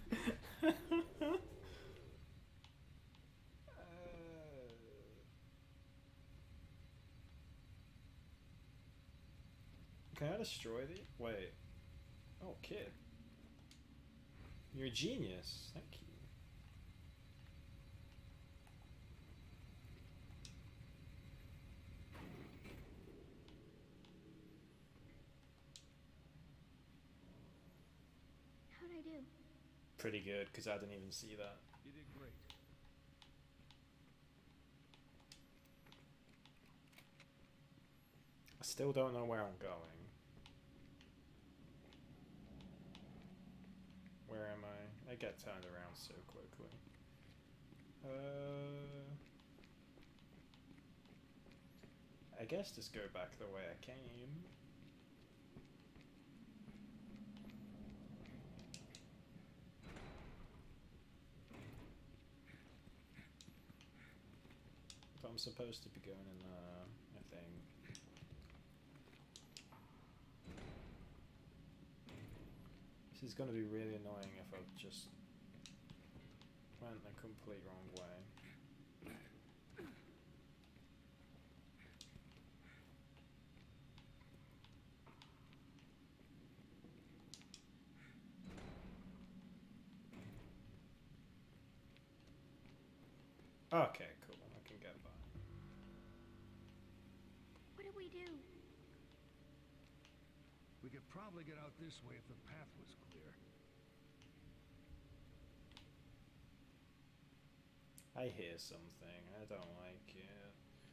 Can I destroy the... Wait. Oh, kid. You're a genius. Thank you. How'd I do? Pretty good, because I didn't even see that. You did great. I still don't know where I'm going. Where am I? I get turned around so quickly. I guess just go back the way I came. But I'm supposed to be going in there, I think. This is going to be really annoying if I just went the complete wrong way. Okay, cool. I can get by. What do we do? We could probably get out this way if the path was clear. I hear something. I don't like it.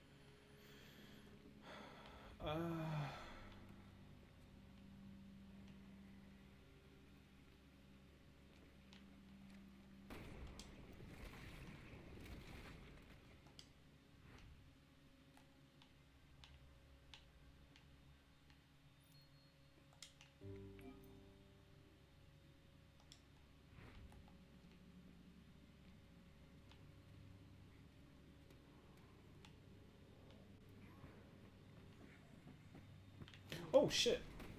Oh shit.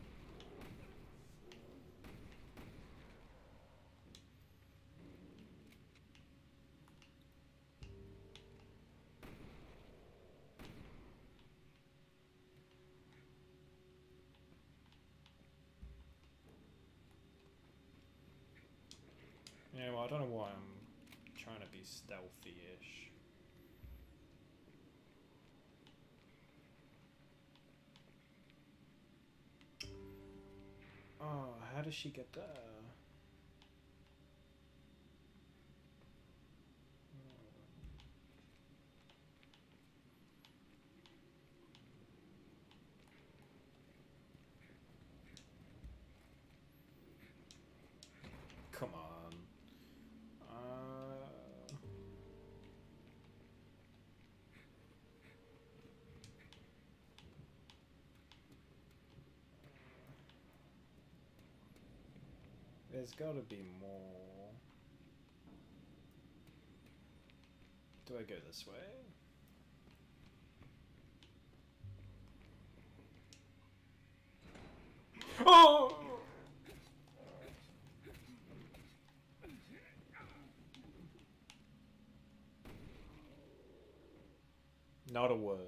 Yeah, well, I don't know why I'm trying to be stealthy-ish. Oh, how does she get there? There's gotta be more. Do I go this way? Oh! Not a word.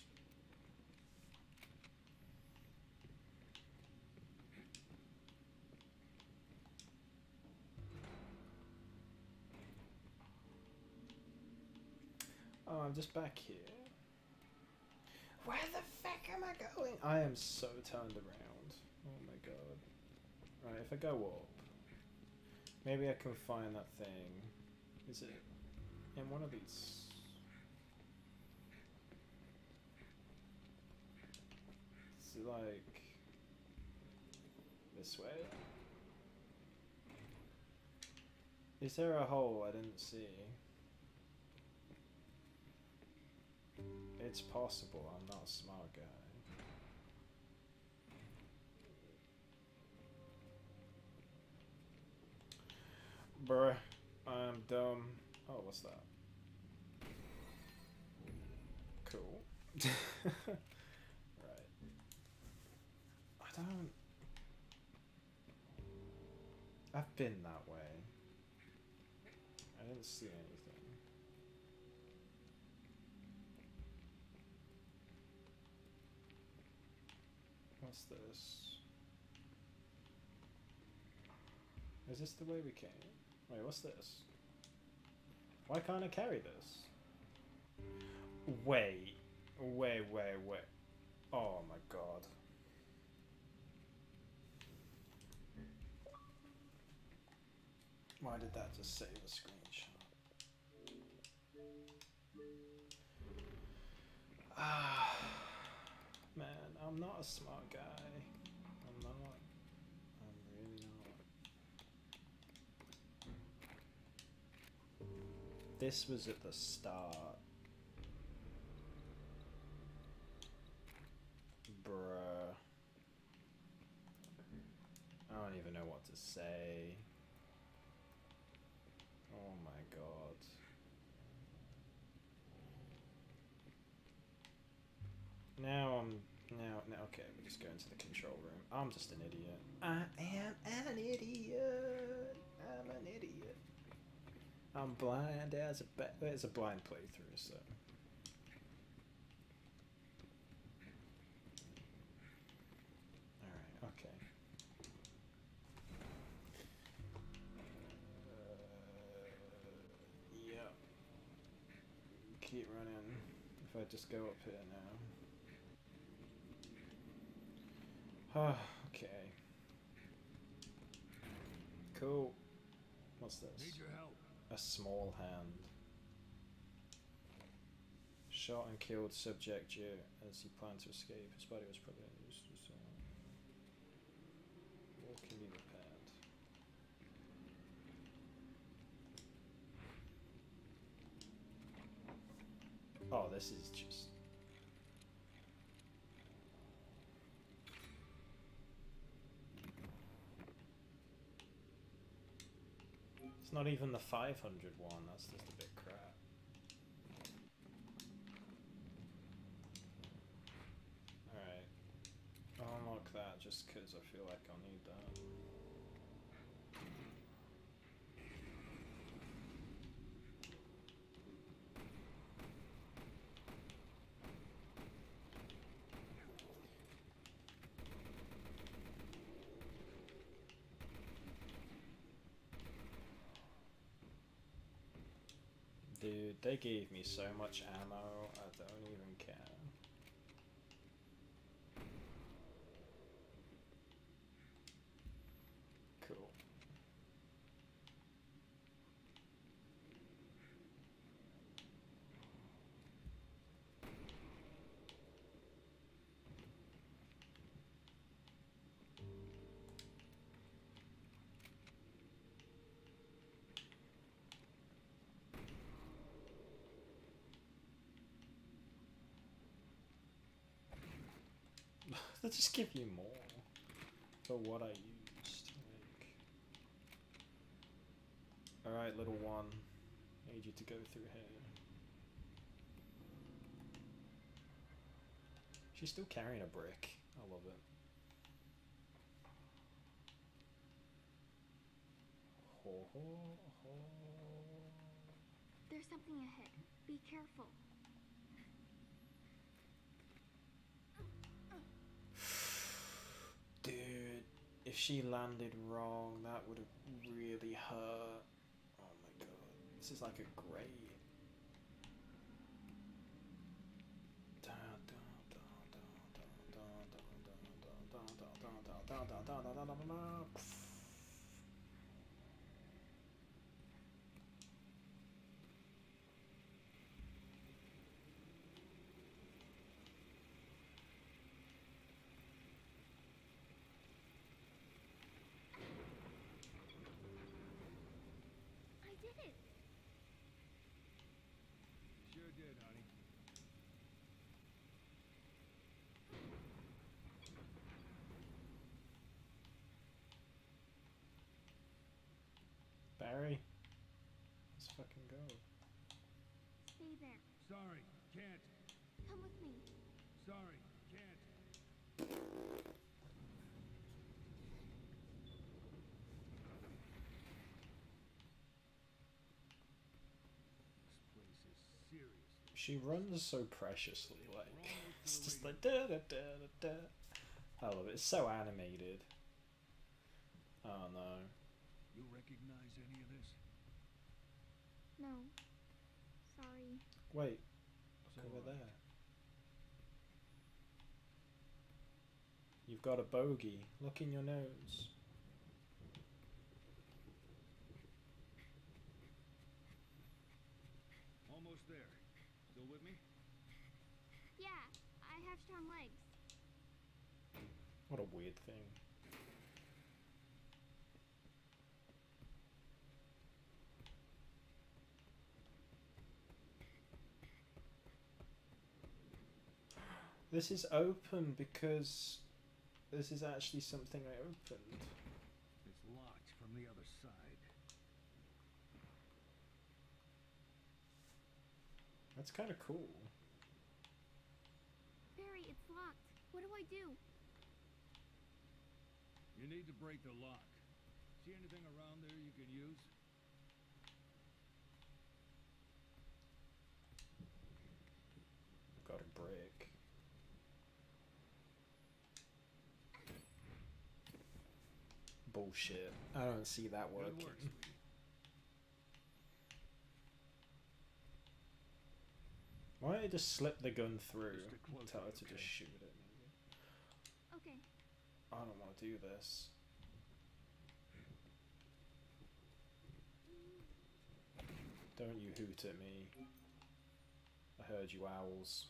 Oh, I'm just back here. Where the fuck am I going? I am so turned around. Oh my god. Right, if I go up, maybe I can find that thing. Is it in one of these? Is it like this way? Is there a hole I didn't see? It's possible, I'm not a smart guy. Bruh, I'm dumb. Oh, what's that? Cool. Right. I don't... I've been that way. I didn't see anything. What's this? Is this the way we came? Wait, what's this? Why can't I carry this? Wait. Wait. Oh my god. Why did that just save a screenshot? Ah, man, I'm not a smart guy. I'm not. I'm really not. This was at the start. Bruh. I don't even know what to say. Oh my god. Now okay, we just go into the control room. I'm just an idiot. I am an idiot. I'm an idiot. I'm blind as a bat. It's a blind playthrough, so. Alright, okay. Yep. Keep running. If I just go up here now. Okay. Cool. What's this? Need your help. A small hand. Shot and killed subject J as he planned to escape. His body was probably used to what can be repaired? Oh, this is just... It's not even the 500 one, that's just a bit crap. Alright. I'll unlock that just because I feel like I'll need that. Dude, they gave me so much ammo, I don't even care. Cool. They just give you more for what I used. Like, Alright, little one. Need you to go through here. She's still carrying a brick. I love it. Ho, ho, ho. There's something ahead. Be careful. Dude, if she landed wrong, that would have really hurt. Oh my god. This is like a grate. I did it. Sure did, honey. Barry, let's fucking go. Stay there. Sorry, can't. Come with me. Sorry, can't. This place is seriously She runs so preciously, like it's just like da da da da da. I love it. It's so animated. Oh no. You recognize any of this? No. Sorry. Wait, It's look all over right. there. You've got a bogey. Look in your nose. Almost there. Still with me? Yeah, I have strong legs. What a weird thing. This is open because this is actually something I opened. It's locked from the other side. That's kind of cool. Barry, it's locked. What do I do? You need to break the lock. See anything around there you can use? Got a brick. Bullshit. I don't see that Good working. work, sweetie. Why don't I just slip the gun through Just stick and close tell to her it, to okay? just shoot it? Maybe. Okay. I don't want to do this. Don't you hoot at me. I heard you owls.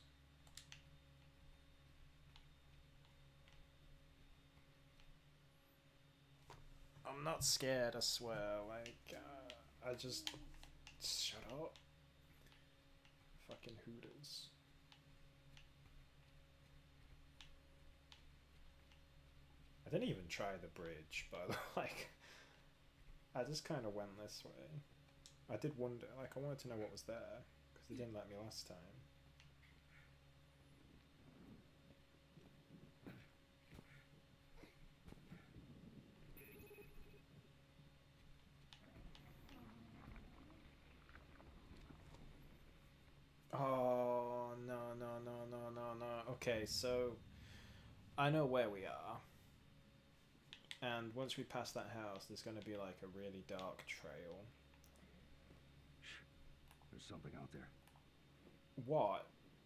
I'm not scared, I swear. Like, I just... Shut up. Fucking hooters. I didn't even try the bridge, but like... I just kind of went this way. I did wonder, like, I wanted to know what was there, because they didn't let me last time. Oh, no, no, no, no, no, no. Okay, so I know where we are. And once we pass that house, there's going to be like a really dark trail. There's something out there. What?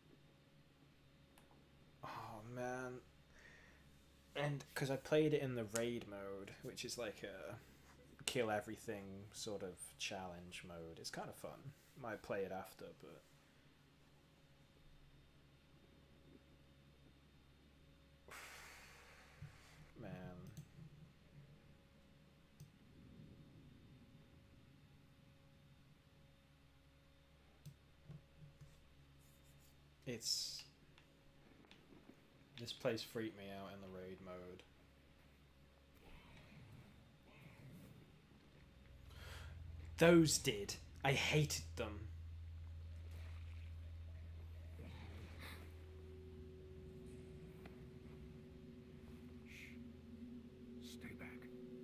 Oh, man. And because I played it in the raid mode, which is like a kill everything sort of challenge mode. It's kind of fun. Might play it after, but... Man. It's... This place freaked me out in the raid mode. Those did. I hated them. Stay back.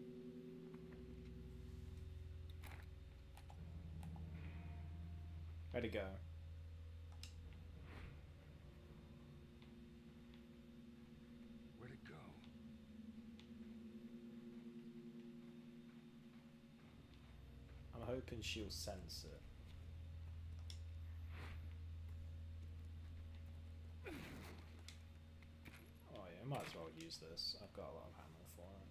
Where'd it go? Where'd it go? I'm hoping she'll sense it. Oh yeah, might as well use this. I've got a lot of ammo for it.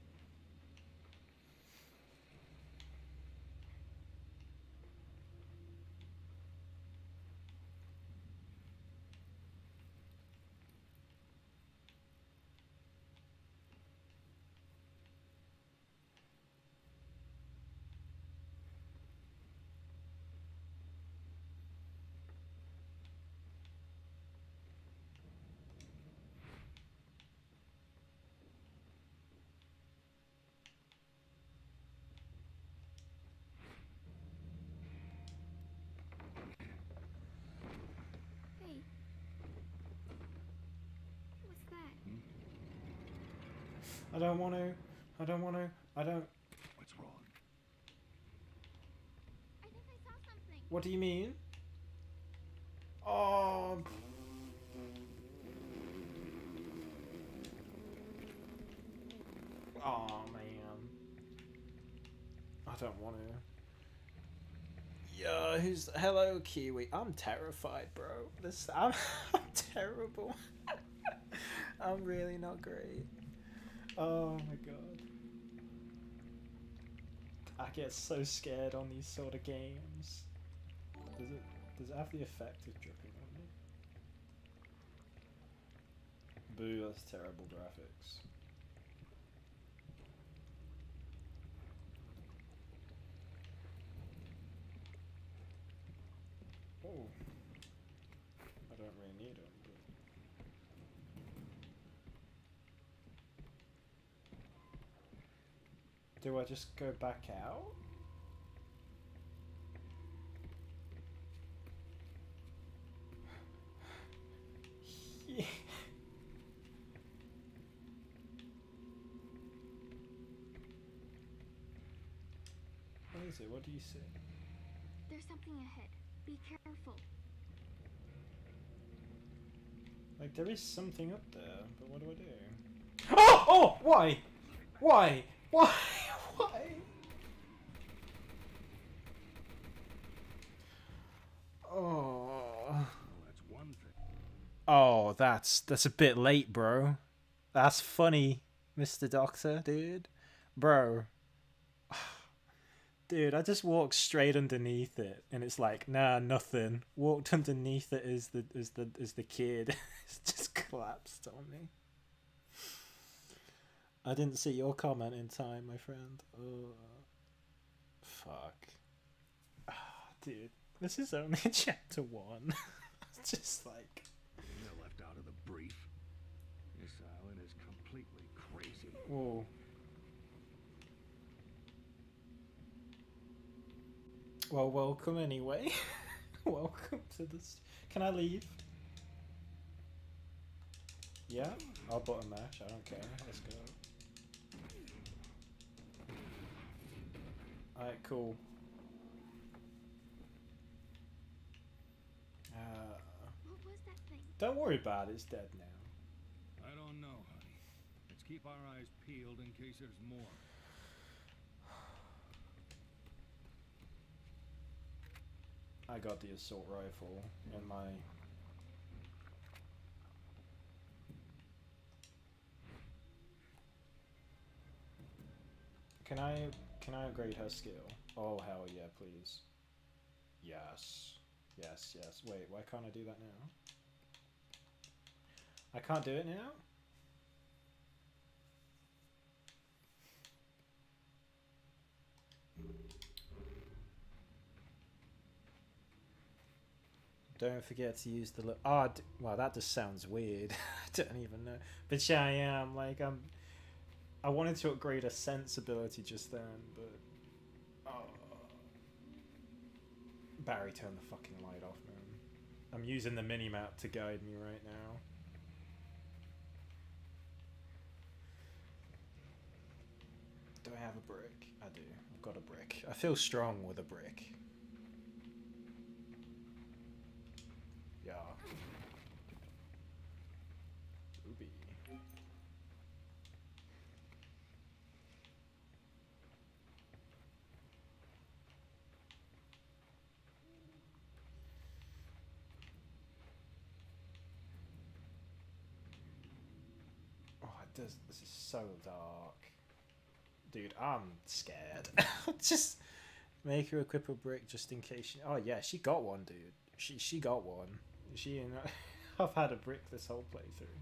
Hey. What's that? I don't want to. I don't want to. I don't. What's wrong? I think I saw something. What do you mean? Oh. Oh man. I don't want to. Yeah, who's hello Kiwi? I'm terrified, bro. I'm terrible. I'm really not great. Oh my god. I get so scared on these sort of games. Does it have the effect of dripping on me? Boo, that's terrible graphics. Oh. I don't really need them, but... Do I just go back out? Yeah. What is it? What do you see? There's something ahead. Be careful. Like, there is something up there, but what do I do? Oh! Oh! Why? Why? Why? Why? Oh. Well, that's one thing. Oh, that's a bit late, bro. That's funny, Mr. Doctor, dude. Bro. Dude, I just walked straight underneath it, and it's like, nah, nothing. Walked underneath it is the kid. It's just collapsed on me. I didn't see your comment in time, my friend. Oh, fuck. Dude, this is only chapter 1. It's just like... You're left out of the brief. This island is completely crazy. Whoa. Well, welcome anyway. Welcome to this. Can I leave? Yeah, I'll button mash. I don't care. Let's go. Alright, cool. What was that thing? Don't worry about it. It's dead now. I don't know, honey. Let's keep our eyes peeled in case there's more. I got the assault rifle in my... Can I upgrade her skill? Oh hell yeah, please. Yes. Yes, yes. Wait, why can't I do that now? I can't do it now? Don't forget to use the... Oh, well, that just sounds weird. I don't even know. But yeah, I am. Like, I wanted to upgrade a sense ability just then, but... Oh. Barry, turn the fucking light off, man. I'm using the mini-map to guide me right now. Do I have a brick? I do. I've got a brick. I feel strong with a brick. Yeah. Ruby. Oh, it does. This is so dark. Dude, I'm scared. Just make her equip a brick just in case. Oh yeah, she got one, dude. She got one. She and I've had a brick this whole playthrough.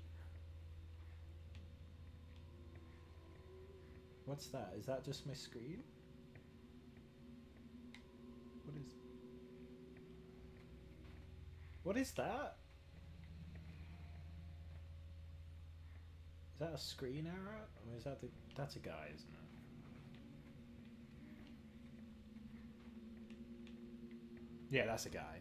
What's that? Is that just my screen? What is that? Is that a screen error? Or is that that's a guy, isn't it? Yeah, that's a guy.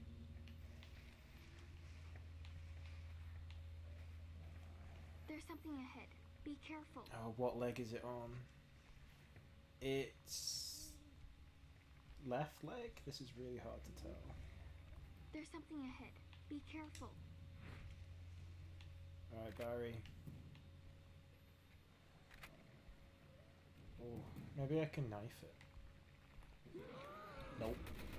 There's something ahead. Be careful. Oh, what leg is it on? It's left leg? This is really hard to tell. There's something ahead. Be careful. Alright, Barry. Oh, maybe I can knife it. Nope.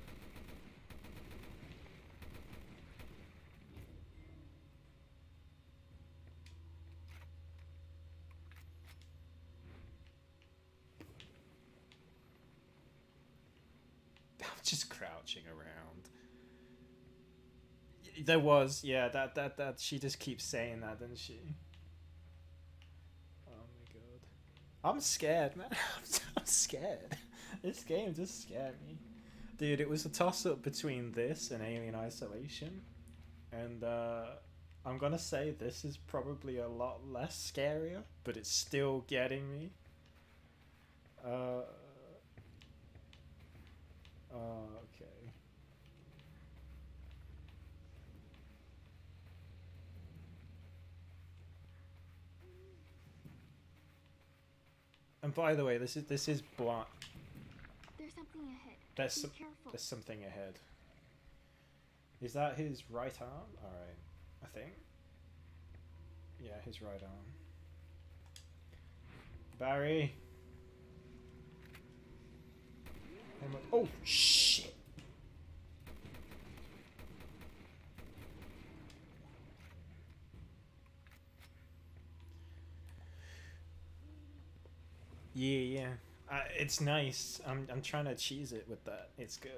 I'm just crouching around. There was, yeah, that she just keeps saying that, doesn't she? Oh my god. I'm scared, man. I'm scared. This game just scared me. Dude, it was a toss-up between this and Alien Isolation. And I'm gonna say this is probably a lot less scarier, but it's still getting me. Okay. And by the way, this is blind. There's something ahead. There's Be careful. there's something ahead. Is that his right arm? All right, I think. Yeah, his right arm. Barry. Oh shit! Yeah. It's nice. I'm trying to cheese it with that. It's good.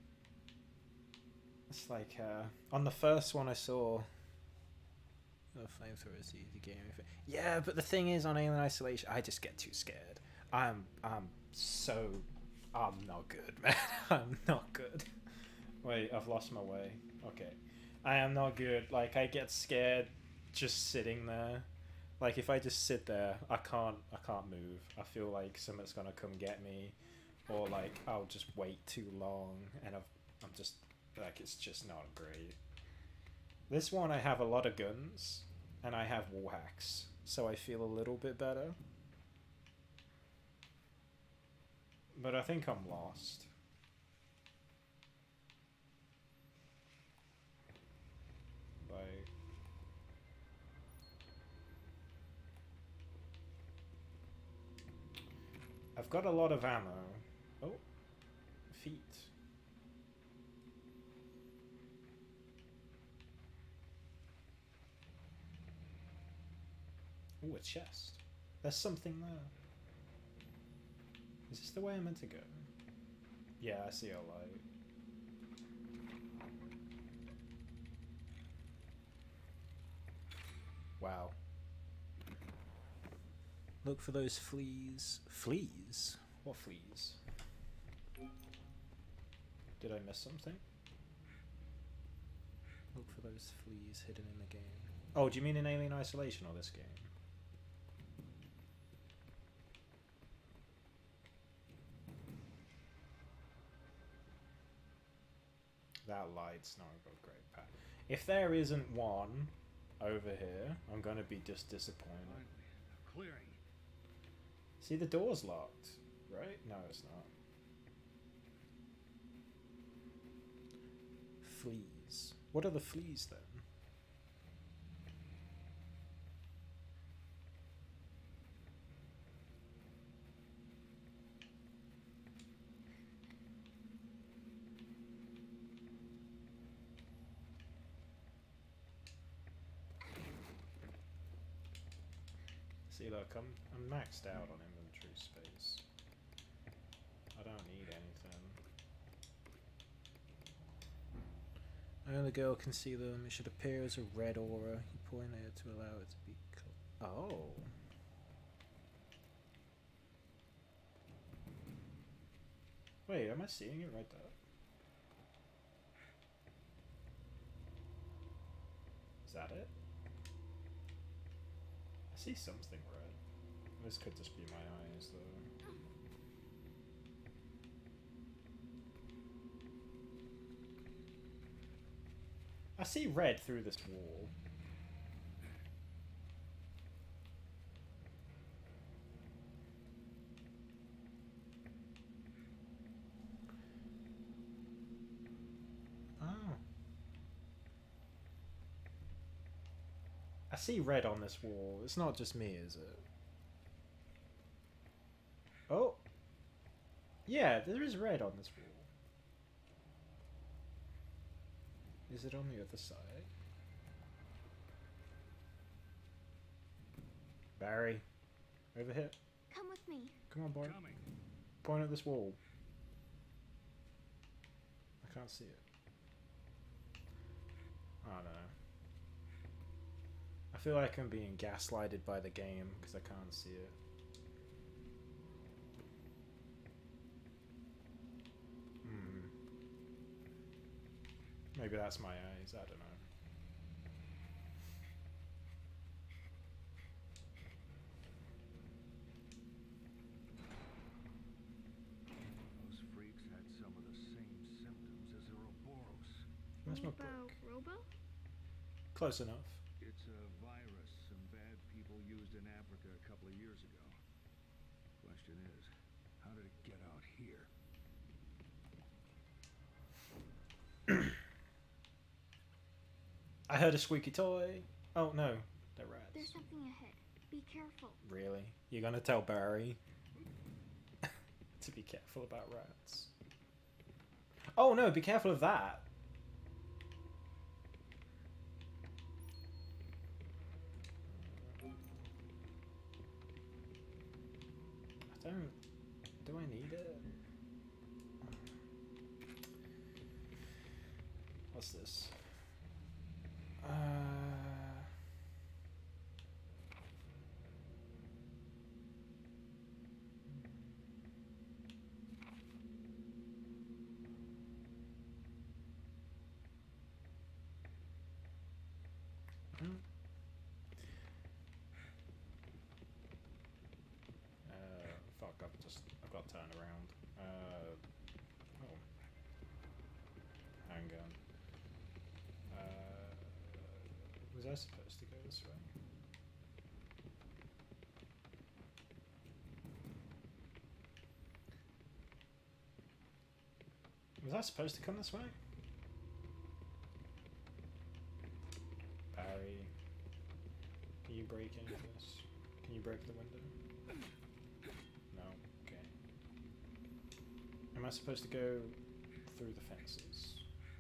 It's like on the first one I saw. Oh, flamethrower is the easy game. Yeah, but the thing is, on Alien Isolation, I just get too scared. I'm not good, man. I'm not good. Wait, I've lost my way. Okay, I am not good. Like I get scared just sitting there. Like if I just sit there, I can't move. I feel like someone's gonna come get me, or like I'll just wait too long, and I'm just like it's just not great. This one I have a lot of guns, and I have wall hacks, so I feel a little bit better. But I think I'm lost. Like I've got a lot of ammo. Oh, feet. Oh, a chest. There's something there. Is this the way I'm meant to go? Yeah, I see a light. Wow. Look for those fleas. Fleas? What fleas? Did I miss something? Look for those fleas hidden in the game. Oh, do you mean in Alien Isolation or this game? That light's not got great power. If there isn't one over here, I'm gonna be just disappointed. Finally, a clearing. See, the door's locked, right? No, it's not. Fleas. What are the fleas then? See, look, I'm maxed out on inventory space. I don't need anything. Only the girl can see them. It should appear as a red aura. You point it to allow it to be. Oh. Wait, am I seeing it right there? Is that it? I see something red. This could just be my eyes, though. I see red through this wall. Oh. I see red on this wall. It's not just me, is it? Oh. Yeah, there is red on this wall. Is it on the other side? Barry. Over here. Come with me. Come on, boy. Coming. Point at this wall. I can't see it. I don't know. I feel like I'm being gaslighted by the game because I can't see it. Maybe that's my eyes, I don't know. Those freaks had some of the same symptoms as Ouroboros. That's my Robo, book. Robo? Close enough. It's a virus some bad people used in Africa a couple of years ago. Question is, how did it get out here? I heard a squeaky toy. Oh no, they're There's rats. something ahead. Be careful. Really? You're gonna tell Barry to be careful about rats? Oh no, be careful of that. I don't... Do I need it? What's this? Fuck, I've got to turn around. Oh. Handgun. Was I supposed to go this way? Was I supposed to come this way? Barry, can you break any of this? Can you break the window? No? Okay. Am I supposed to go through the fences?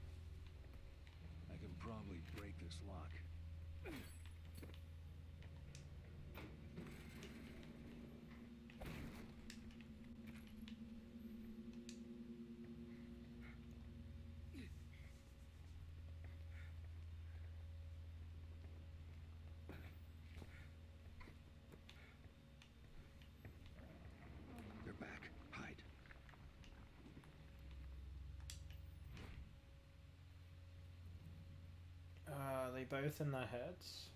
I can probably break this lock. They're back. Hide. Are they both in their heads?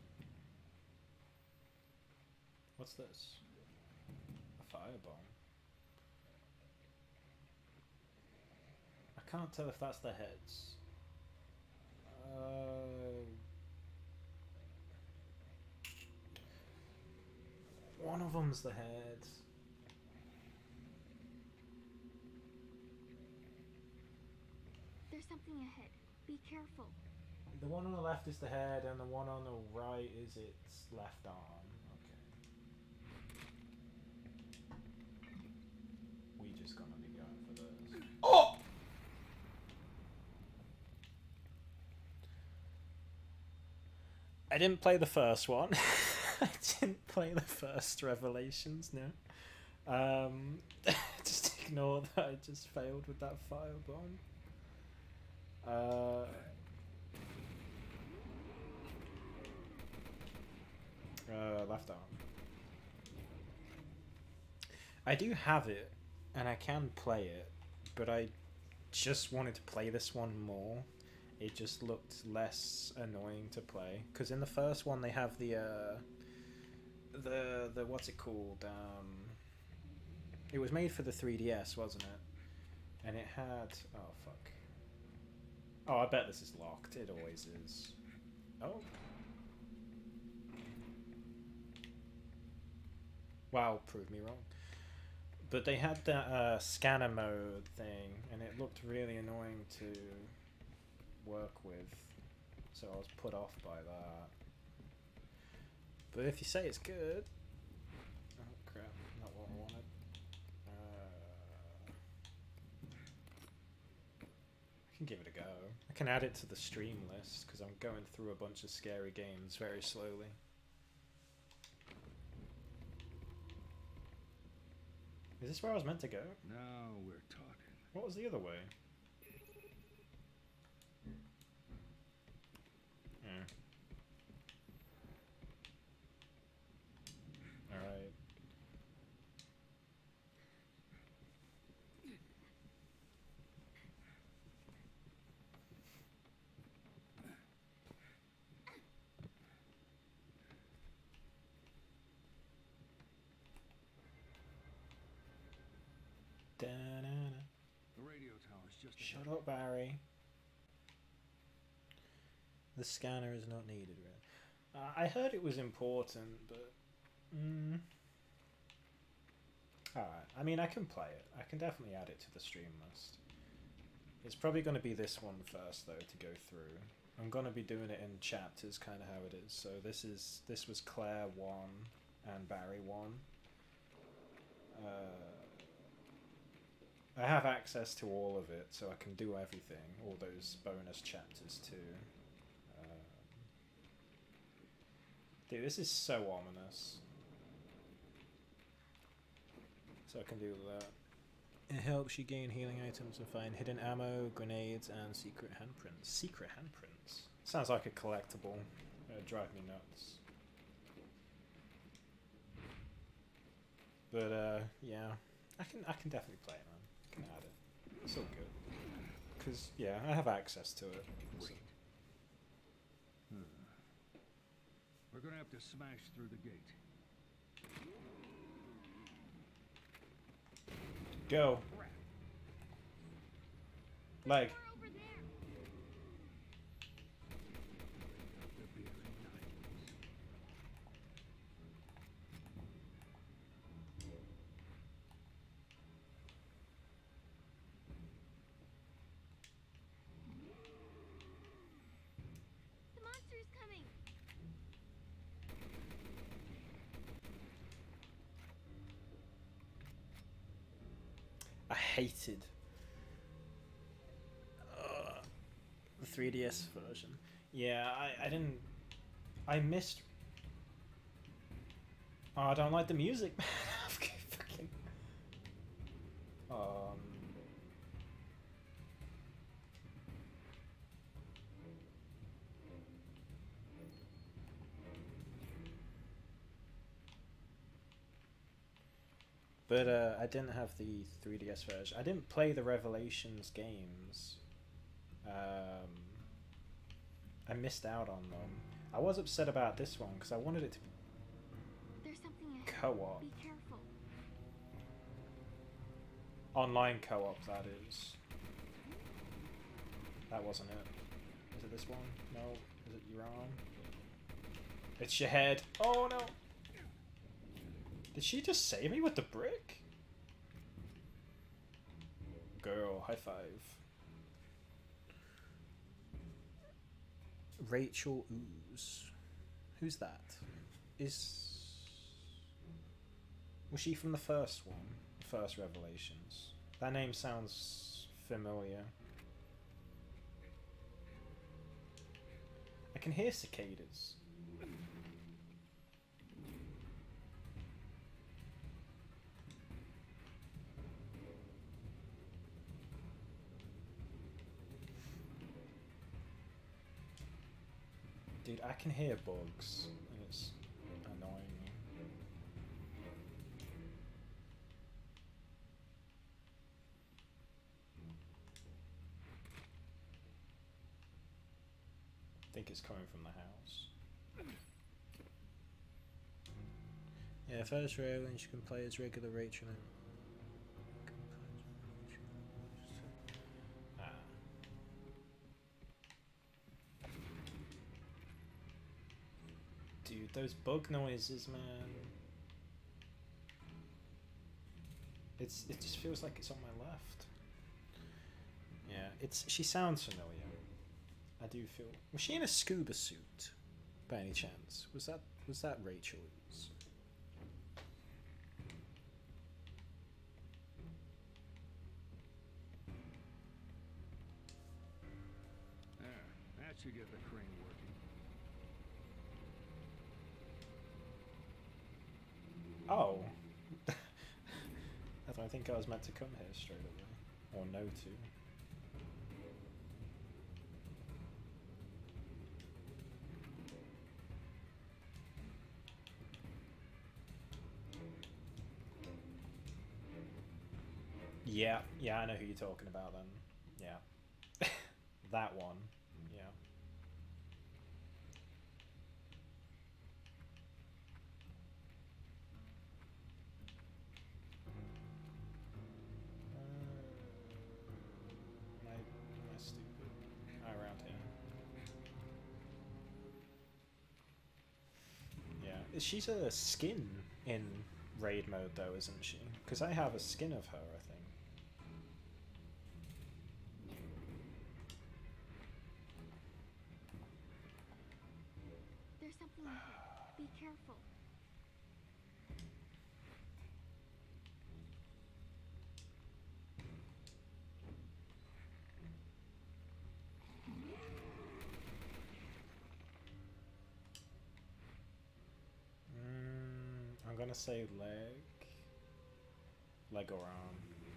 What's this? A firebomb. I can't tell if that's their heads. One of them's the head. There's something ahead. Be careful. The one on the left is the head, and the one on the right is its left arm. Okay. We just gonna be going for this. Oh! I didn't play the first one. I didn't play the first Revelations, no. Just ignore that I just failed with that firebomb. Left arm. I do have it, and I can play it, but I just wanted to play this one more. It just looked less annoying to play, because in the first one they have the what's it called? It was made for the 3DS, wasn't it? And it had, oh fuck. Oh, I bet this is locked. It always is. Oh. Wow, prove me wrong. But they had that scanner mode thing, and it looked really annoying to work with, so I was put off by that. But if you say it's good, oh crap, not what I wanted. I can give it a go. I can add it to the stream list because I'm going through a bunch of scary games very slowly. Is this where I was meant to go? Now we're talking. What was the other way? Alright. Da-na-na. The radio tower's just Shut ahead. up, Barry. The scanner is not needed, really. I heard it was important, but... Alright, I mean, I can play it. I can definitely add it to the stream list. It's probably going to be this one first, though, to go through. I'm going to be doing it in chapters, kind of how it is. So this was Claire 1 and Barry 1. I have access to all of it, so I can do everything, all those bonus chapters too. Dude, this is so ominous. So I can do that. It helps you gain healing items and find hidden ammo, grenades, and secret handprints. Secret handprints? Sounds like a collectible. It'd drive me nuts. But yeah, I can definitely play it, man. I can add it. It's all good. Cause yeah, I have access to it. So. Wait. We're gonna have to smash through the gate. Go. Leg. Door over there. There'll be a night. The monster's coming. I hated the 3DS version. Yeah, I didn't. I missed. Oh, I don't like the music. Fucking. But I didn't have the 3DS version. I didn't play the Revelations games. I missed out on them. I was upset about this one because I wanted it to be There's something ahead. co-op. Be careful. Online co-op, that is. That wasn't it. Is it this one? No. Is it your arm? It's your head. Oh no! Did she just save me with the brick? Girl, high five. Rachel Ooze. Who's that? Was she from the first one? The first Revelations? That name sounds familiar. I can hear cicadas. Dude, I can hear bugs, and it's annoying me. I think it's coming from the house. Yeah, first Raylan, you can play as regular Rachel. Dude, those bug noises, man. It just feels like it's on my left. Yeah, she sounds familiar. I do feel. Was she in a scuba suit, by any chance? Was that Rachel Ooze? There, that should get the crane working. Oh. I don't think I was meant to come here straight away. Or no to. Yeah, I know who you're talking about then. Yeah. That one. Yeah. Am I stupid? Around here. Yeah. She's a skin in raid mode though, isn't she? Because I have a skin of her, I think. There's something ahead. Be careful. I'm gonna say leg or arm.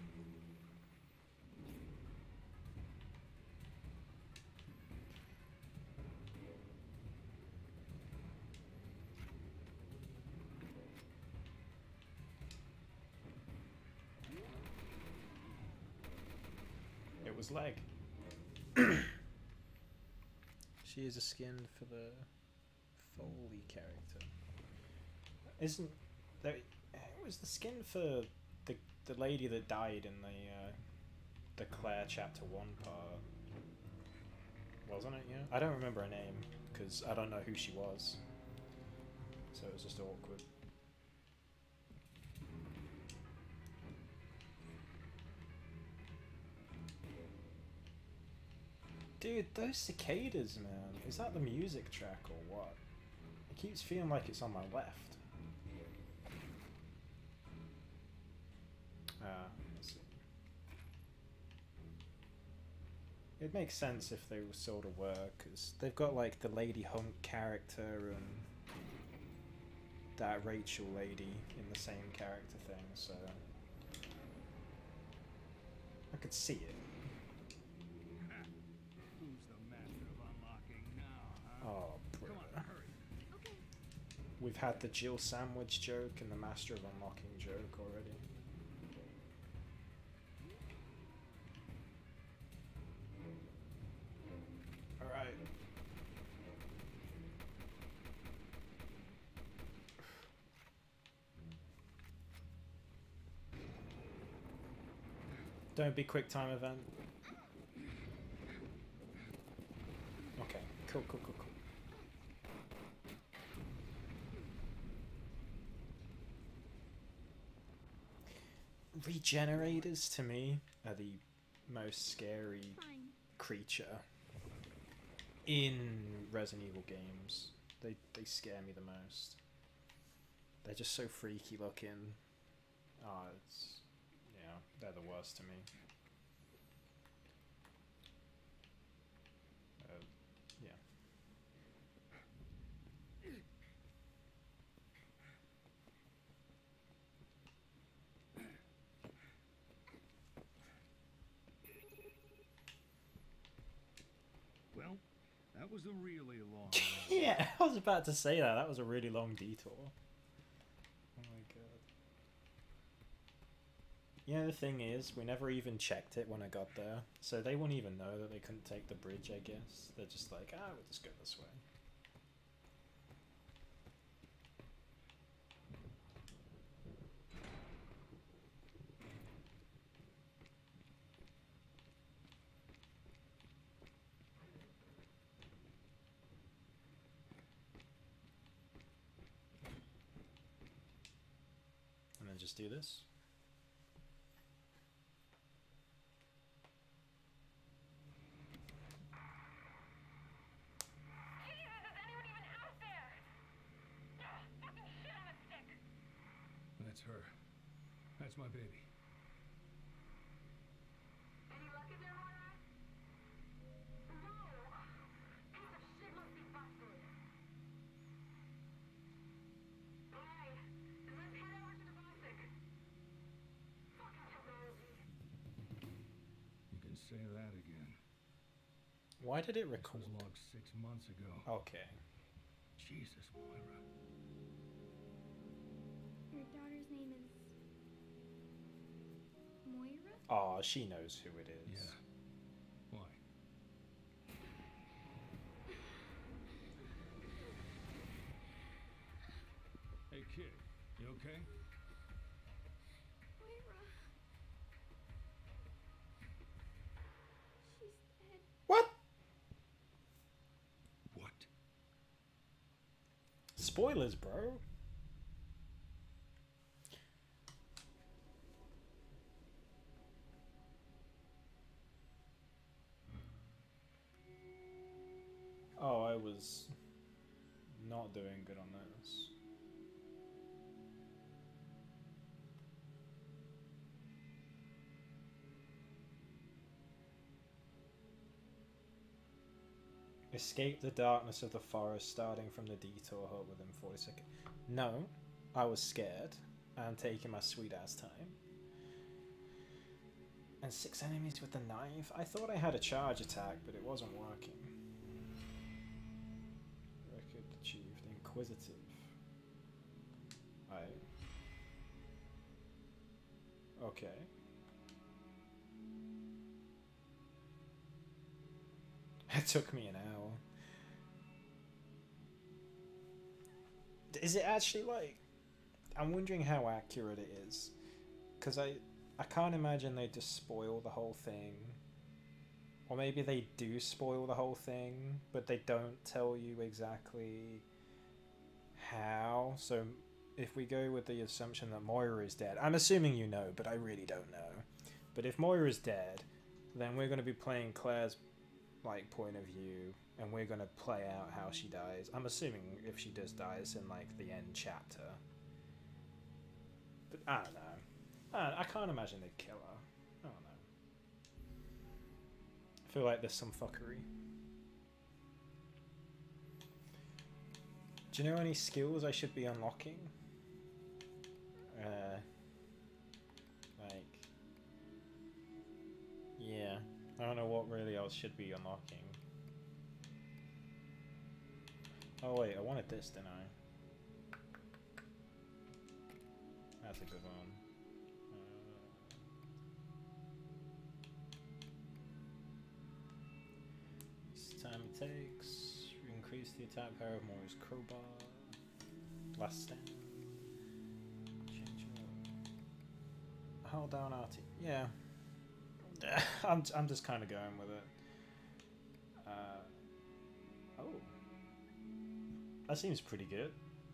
It was leg. She is a skin for the Foley character. Isn't there? It was the skin for the lady that died in the Claire Chapter 1 part, wasn't it? Yeah, I don't remember her name because I don't know who she was, so it was just awkward. Dude, those cicadas, man. Is that the music track or what? It keeps feeling like it's on my left. Let's see. It makes sense if they sort of were, because they've got like the Lady Hunk character and that Rachel lady in the same character thing, so I could see it. Who's the master of unlocking now, huh? Oh, bro. Come on, hurry. Okay. We've had the Jill Sandwich joke and the Master of Unlocking joke already. Alright. Don't be quick time event. Cool, cool, cool, cool. Regenerators to me are the most scary Fine. creature in Resident Evil games. They scare me the most. They're just so freaky looking. Oh, it's yeah, they're the worst to me. Yeah. Well, that was a really long road. Yeah, I was about to say that. That was a really long detour. Oh my god. Yeah, the thing is, we never even checked it when I got there, so they wouldn't even know that they couldn't take the bridge, I guess. They're just like, ah, we'll just go this way. And then just do this. Jesus, is anyone even out there? Ugh, fucking shit on a stick. That's her. That's my baby. Any luck in there, Moira? No. Piece of shit must be busted. Hey, let's head over to the Bostic. Fucking technology. You can say that again. Why did it This record? was logged 6 months ago. Okay. Jesus, Moira. Your daughter's name is Moira? Oh, she knows who it is. Yeah. Why? Hey, kid. You okay? Moira. She's dead. What? What? Spoilers, bro. Oh, I was not doing good on this. Escape the darkness of the forest starting from the detour hut within 40 seconds. No, I was scared and taking my sweet ass time. And 6 enemies with the knife? I thought I had a charge attack, but it wasn't working. Record achieved. Inquisitive. Okay. It took me an hour. Is it actually like... I'm wondering how accurate it is. Because I can't imagine they just spoil the whole thing. Or maybe they do spoil the whole thing, but they don't tell you exactly how. So if we go with the assumption that Moira is dead, I'm assuming you know, but I really don't know. But if Moira is dead, then we're going to be playing Claire's like point of view, and we're going to play out how she dies. I'm assuming if she does die, it's in like the end chapter. But I don't know. I can't imagine they'd kill her. I don't know. I feel like there's some fuckery. Do you know any skills I should be unlocking? Like... Yeah. I don't know what really else should be unlocking. Oh wait, I wanted this, didn't I? That's a good one. Time it takes. Increase the attack power of Moira's crowbar. Last stand. Change up. Hold down RT. Yeah. I'm just kind of going with it. Oh. That seems pretty good.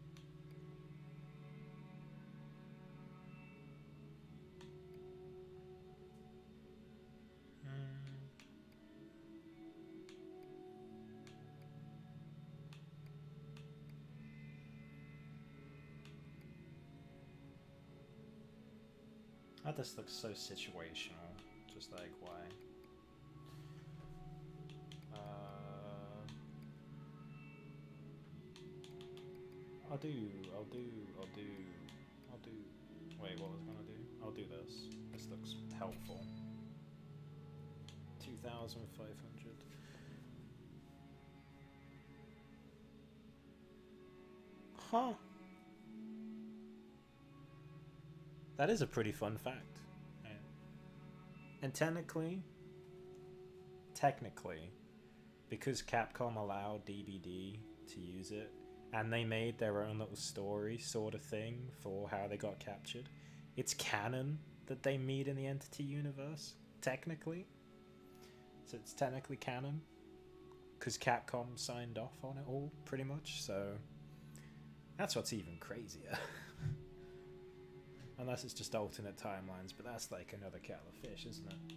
That just looks so situational. Just like, why? I'll do. Wait, what was I gonna do? I'll do this. This looks helpful. 2,500. Huh. That is a pretty fun fact. Yeah. And technically, because Capcom allowed DBD to use it, and they made their own little story sort of thing for how they got captured, it's canon that they meet in the Entity universe, technically. So it's technically canon, because Capcom signed off on it all, pretty much, so that's what's even crazier. Unless it's just alternate timelines, but that's like another kettle of fish, isn't it?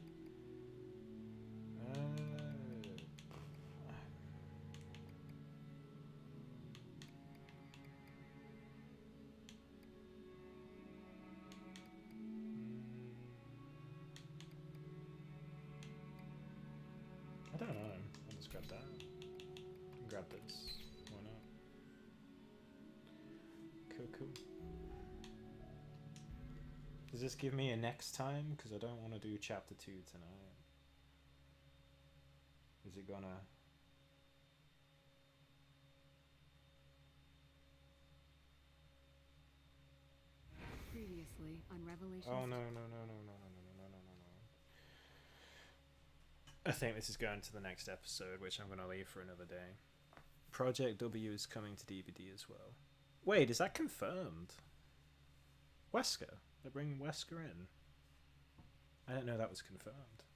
I don't know. I'll just grab that. Grab this. Why not? Cool. Does this give me a next time? Because I don't want to do chapter 2 tonight. Is it gonna... Previously on Revelations. Oh, no. I think this is going to the next episode, which I'm going to leave for another day. Project W is coming to DVD as well. Wait, is that confirmed? Wesker? They're bringing Wesker in? I didn't know that was confirmed.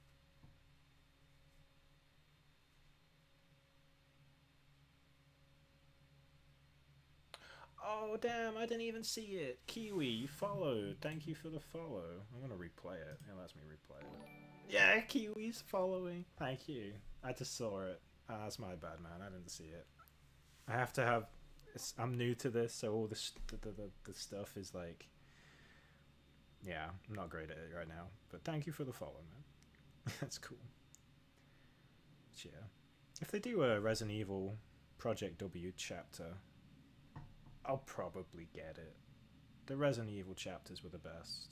Oh, damn, I didn't even see it. Kiwi, you followed. Thank you for the follow. I'm going to replay it. It lets me replay it. Yeah, Kiwi's following. Thank you. I just saw it. That's my bad, man. I didn't see it. I have to have... I'm new to this, so all the stuff is like... Yeah, I'm not great at it right now. But thank you for the follow, man. That's cool. But yeah. If they do a Resident Evil Project W chapter, I'll probably get it. The Resident Evil chapters were the best.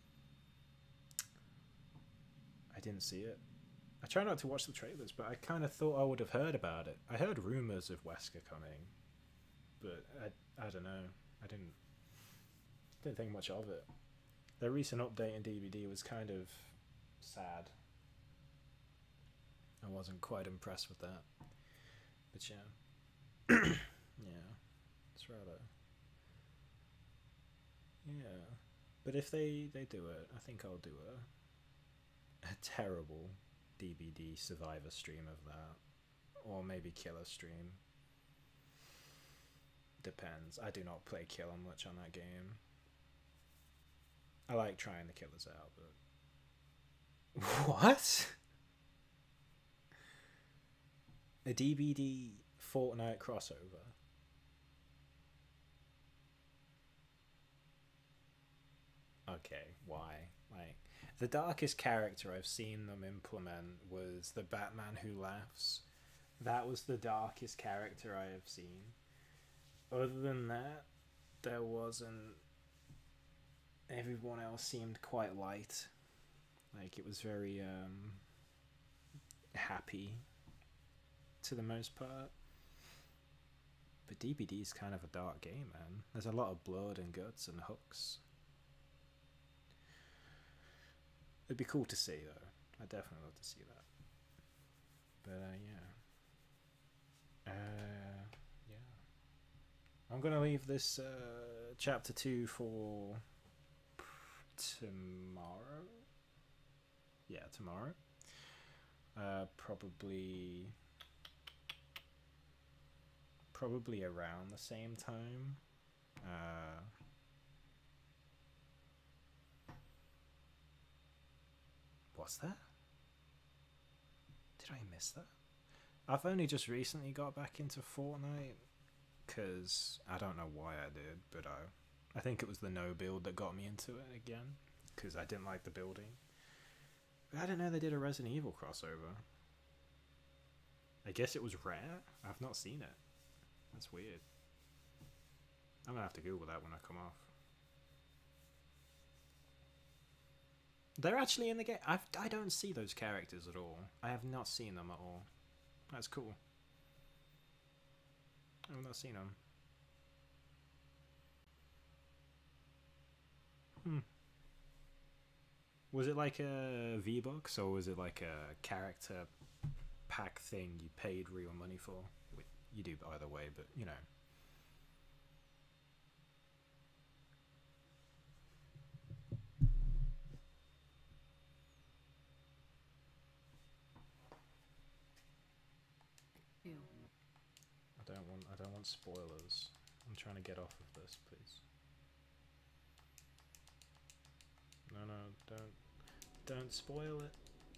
I didn't see it. I try not to watch the trailers, but I kind of thought I would have heard about it. I heard rumors of Wesker coming, but I don't know. I didn't think much of it. The recent update in DVD was kind of sad. I wasn't quite impressed with that. But yeah. Yeah. It's rather... Yeah. But if they do it, I think I'll do a terrible DBD Survivor stream of that. Or maybe Killer stream. Depends. I do not play Killer much on that game. I like trying the killers out, but... What? A DBD Fortnite crossover? Okay, why? Like, the darkest character I've seen them implement was the Batman Who Laughs. That was the darkest character I have seen. Other than that, there wasn't... Everyone else seemed quite light. Like, it was very, happy, to the most part. But DBD is kind of a dark game, man. There's a lot of blood and guts and hooks. It'd be cool to see, though. I'd definitely love to see that. But, yeah. Yeah. I'm gonna leave this, chapter 2 for... tomorrow? Yeah, tomorrow. probably around the same time. What's that? Did I miss that? I've only just recently got back into Fortnite because I don't know why I did, but I think it was the no build that got me into it again because I didn't like the building. But I didn't know they did a Resident Evil crossover. I guess it was rare. I've not seen it. That's weird. I'm gonna have to Google that when I come off. They're actually in the game. I don't see those characters at all. I have not seen them at all. That's cool. I've not seen them. Was it like a V-Bucks or was it like a character pack thing you paid real money for? You do either way, but you know. Ew. I don't want spoilers. I'm trying to get off of this, please. No, don't spoil it.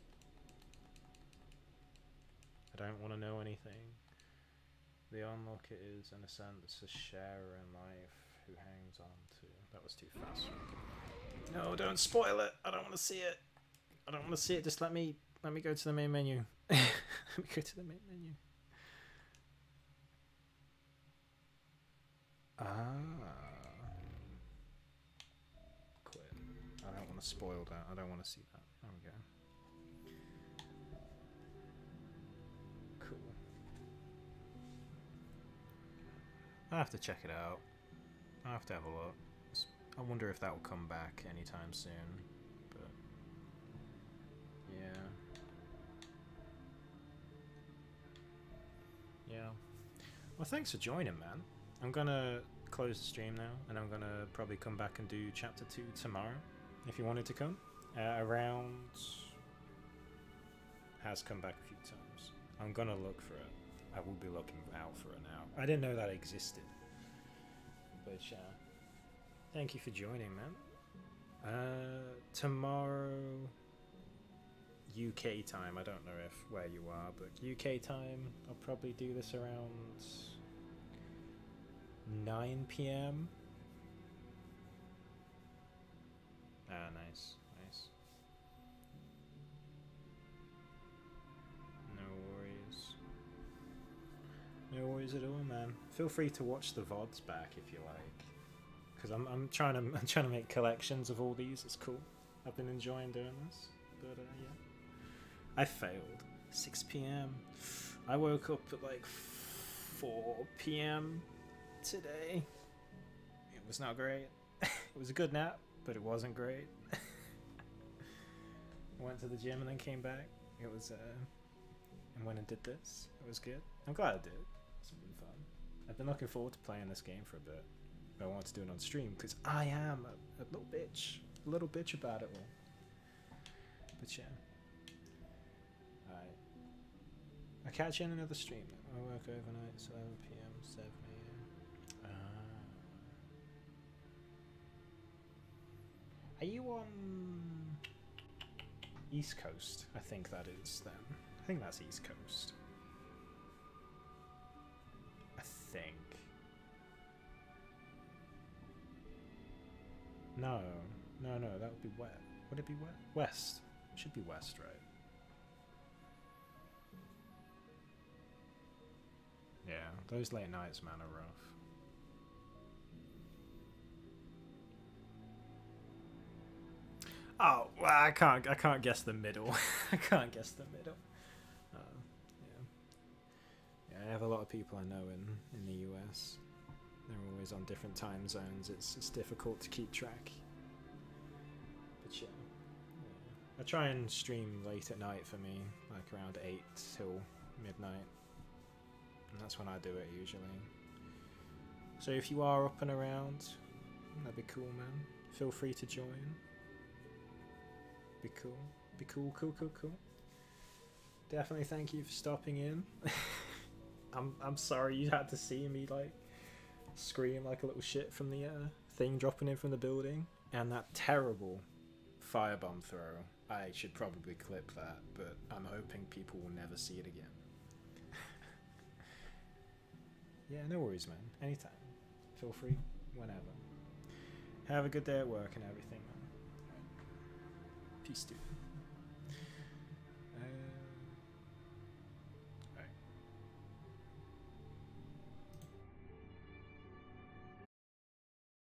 I don't want to know anything. The unlocker is, in a sense, a sharer in life who hangs on to. That was too fast. No, don't spoil it. I don't want to see it. I don't want to see it. Just let me go to the main menu. Let me go to the main menu. Quit. I don't want to spoil that. I don't want to see that. There we go. Cool. I have to check it out. I have to have a look. I wonder if that will come back anytime soon. But yeah. Yeah. Well, thanks for joining, man. I'm gonna close the stream now, and I'm gonna probably come back and do chapter 2 tomorrow. If you wanted to come, around has come back a few times. I'm gonna look for it. I will be looking out for it now. I didn't know that existed, but yeah. Thank you for joining, man. Tomorrow, UK time. I don't know where you are, but UK time. I'll probably do this around 9 p.m. Ah, nice. No worries at all, man. Feel free to watch the VODs back if you like, because I'm trying to make collections of all these. It's cool. I've been enjoying doing this, but yeah. I failed. 6 p.m. I woke up at like 4 p.m. today. It was not great. It was a good nap, but it wasn't great. I went to the gym and then came back. It was and went and did this. It was good. I'm glad I did. It's been fun. I've been looking forward to playing this game for a bit. But I wanted to do it on stream because I am a little bitch about it all. But yeah. Alright. I'll catch you in another stream. I work overnight, 7 p.m., 7 a.m. Are you on East Coast? I think that is then. I think that's East Coast. I think. No, that would be west. Would it be west? West. It should be west, right? Yeah, those late nights, man, are rough. Oh, well, I can't guess the middle. I can't guess the middle. Yeah, I have a lot of people I know in the US. They're always on different time zones. It's difficult to keep track. But yeah. I try and stream late at night for me, like around 8 till midnight. And that's when I do it usually. So if you are up and around, that'd be cool, man. Feel free to join. Be cool. Be cool. Definitely thank you for stopping in. I'm sorry you had to see me like scream like a little shit from the thing dropping in from the building, and that terrible firebomb throw. I should probably clip that, but I'm hoping people will never see it again. Yeah, no worries, man. Anytime. Feel free, whenever. Have a good day at work and everything, man. Peace, dude.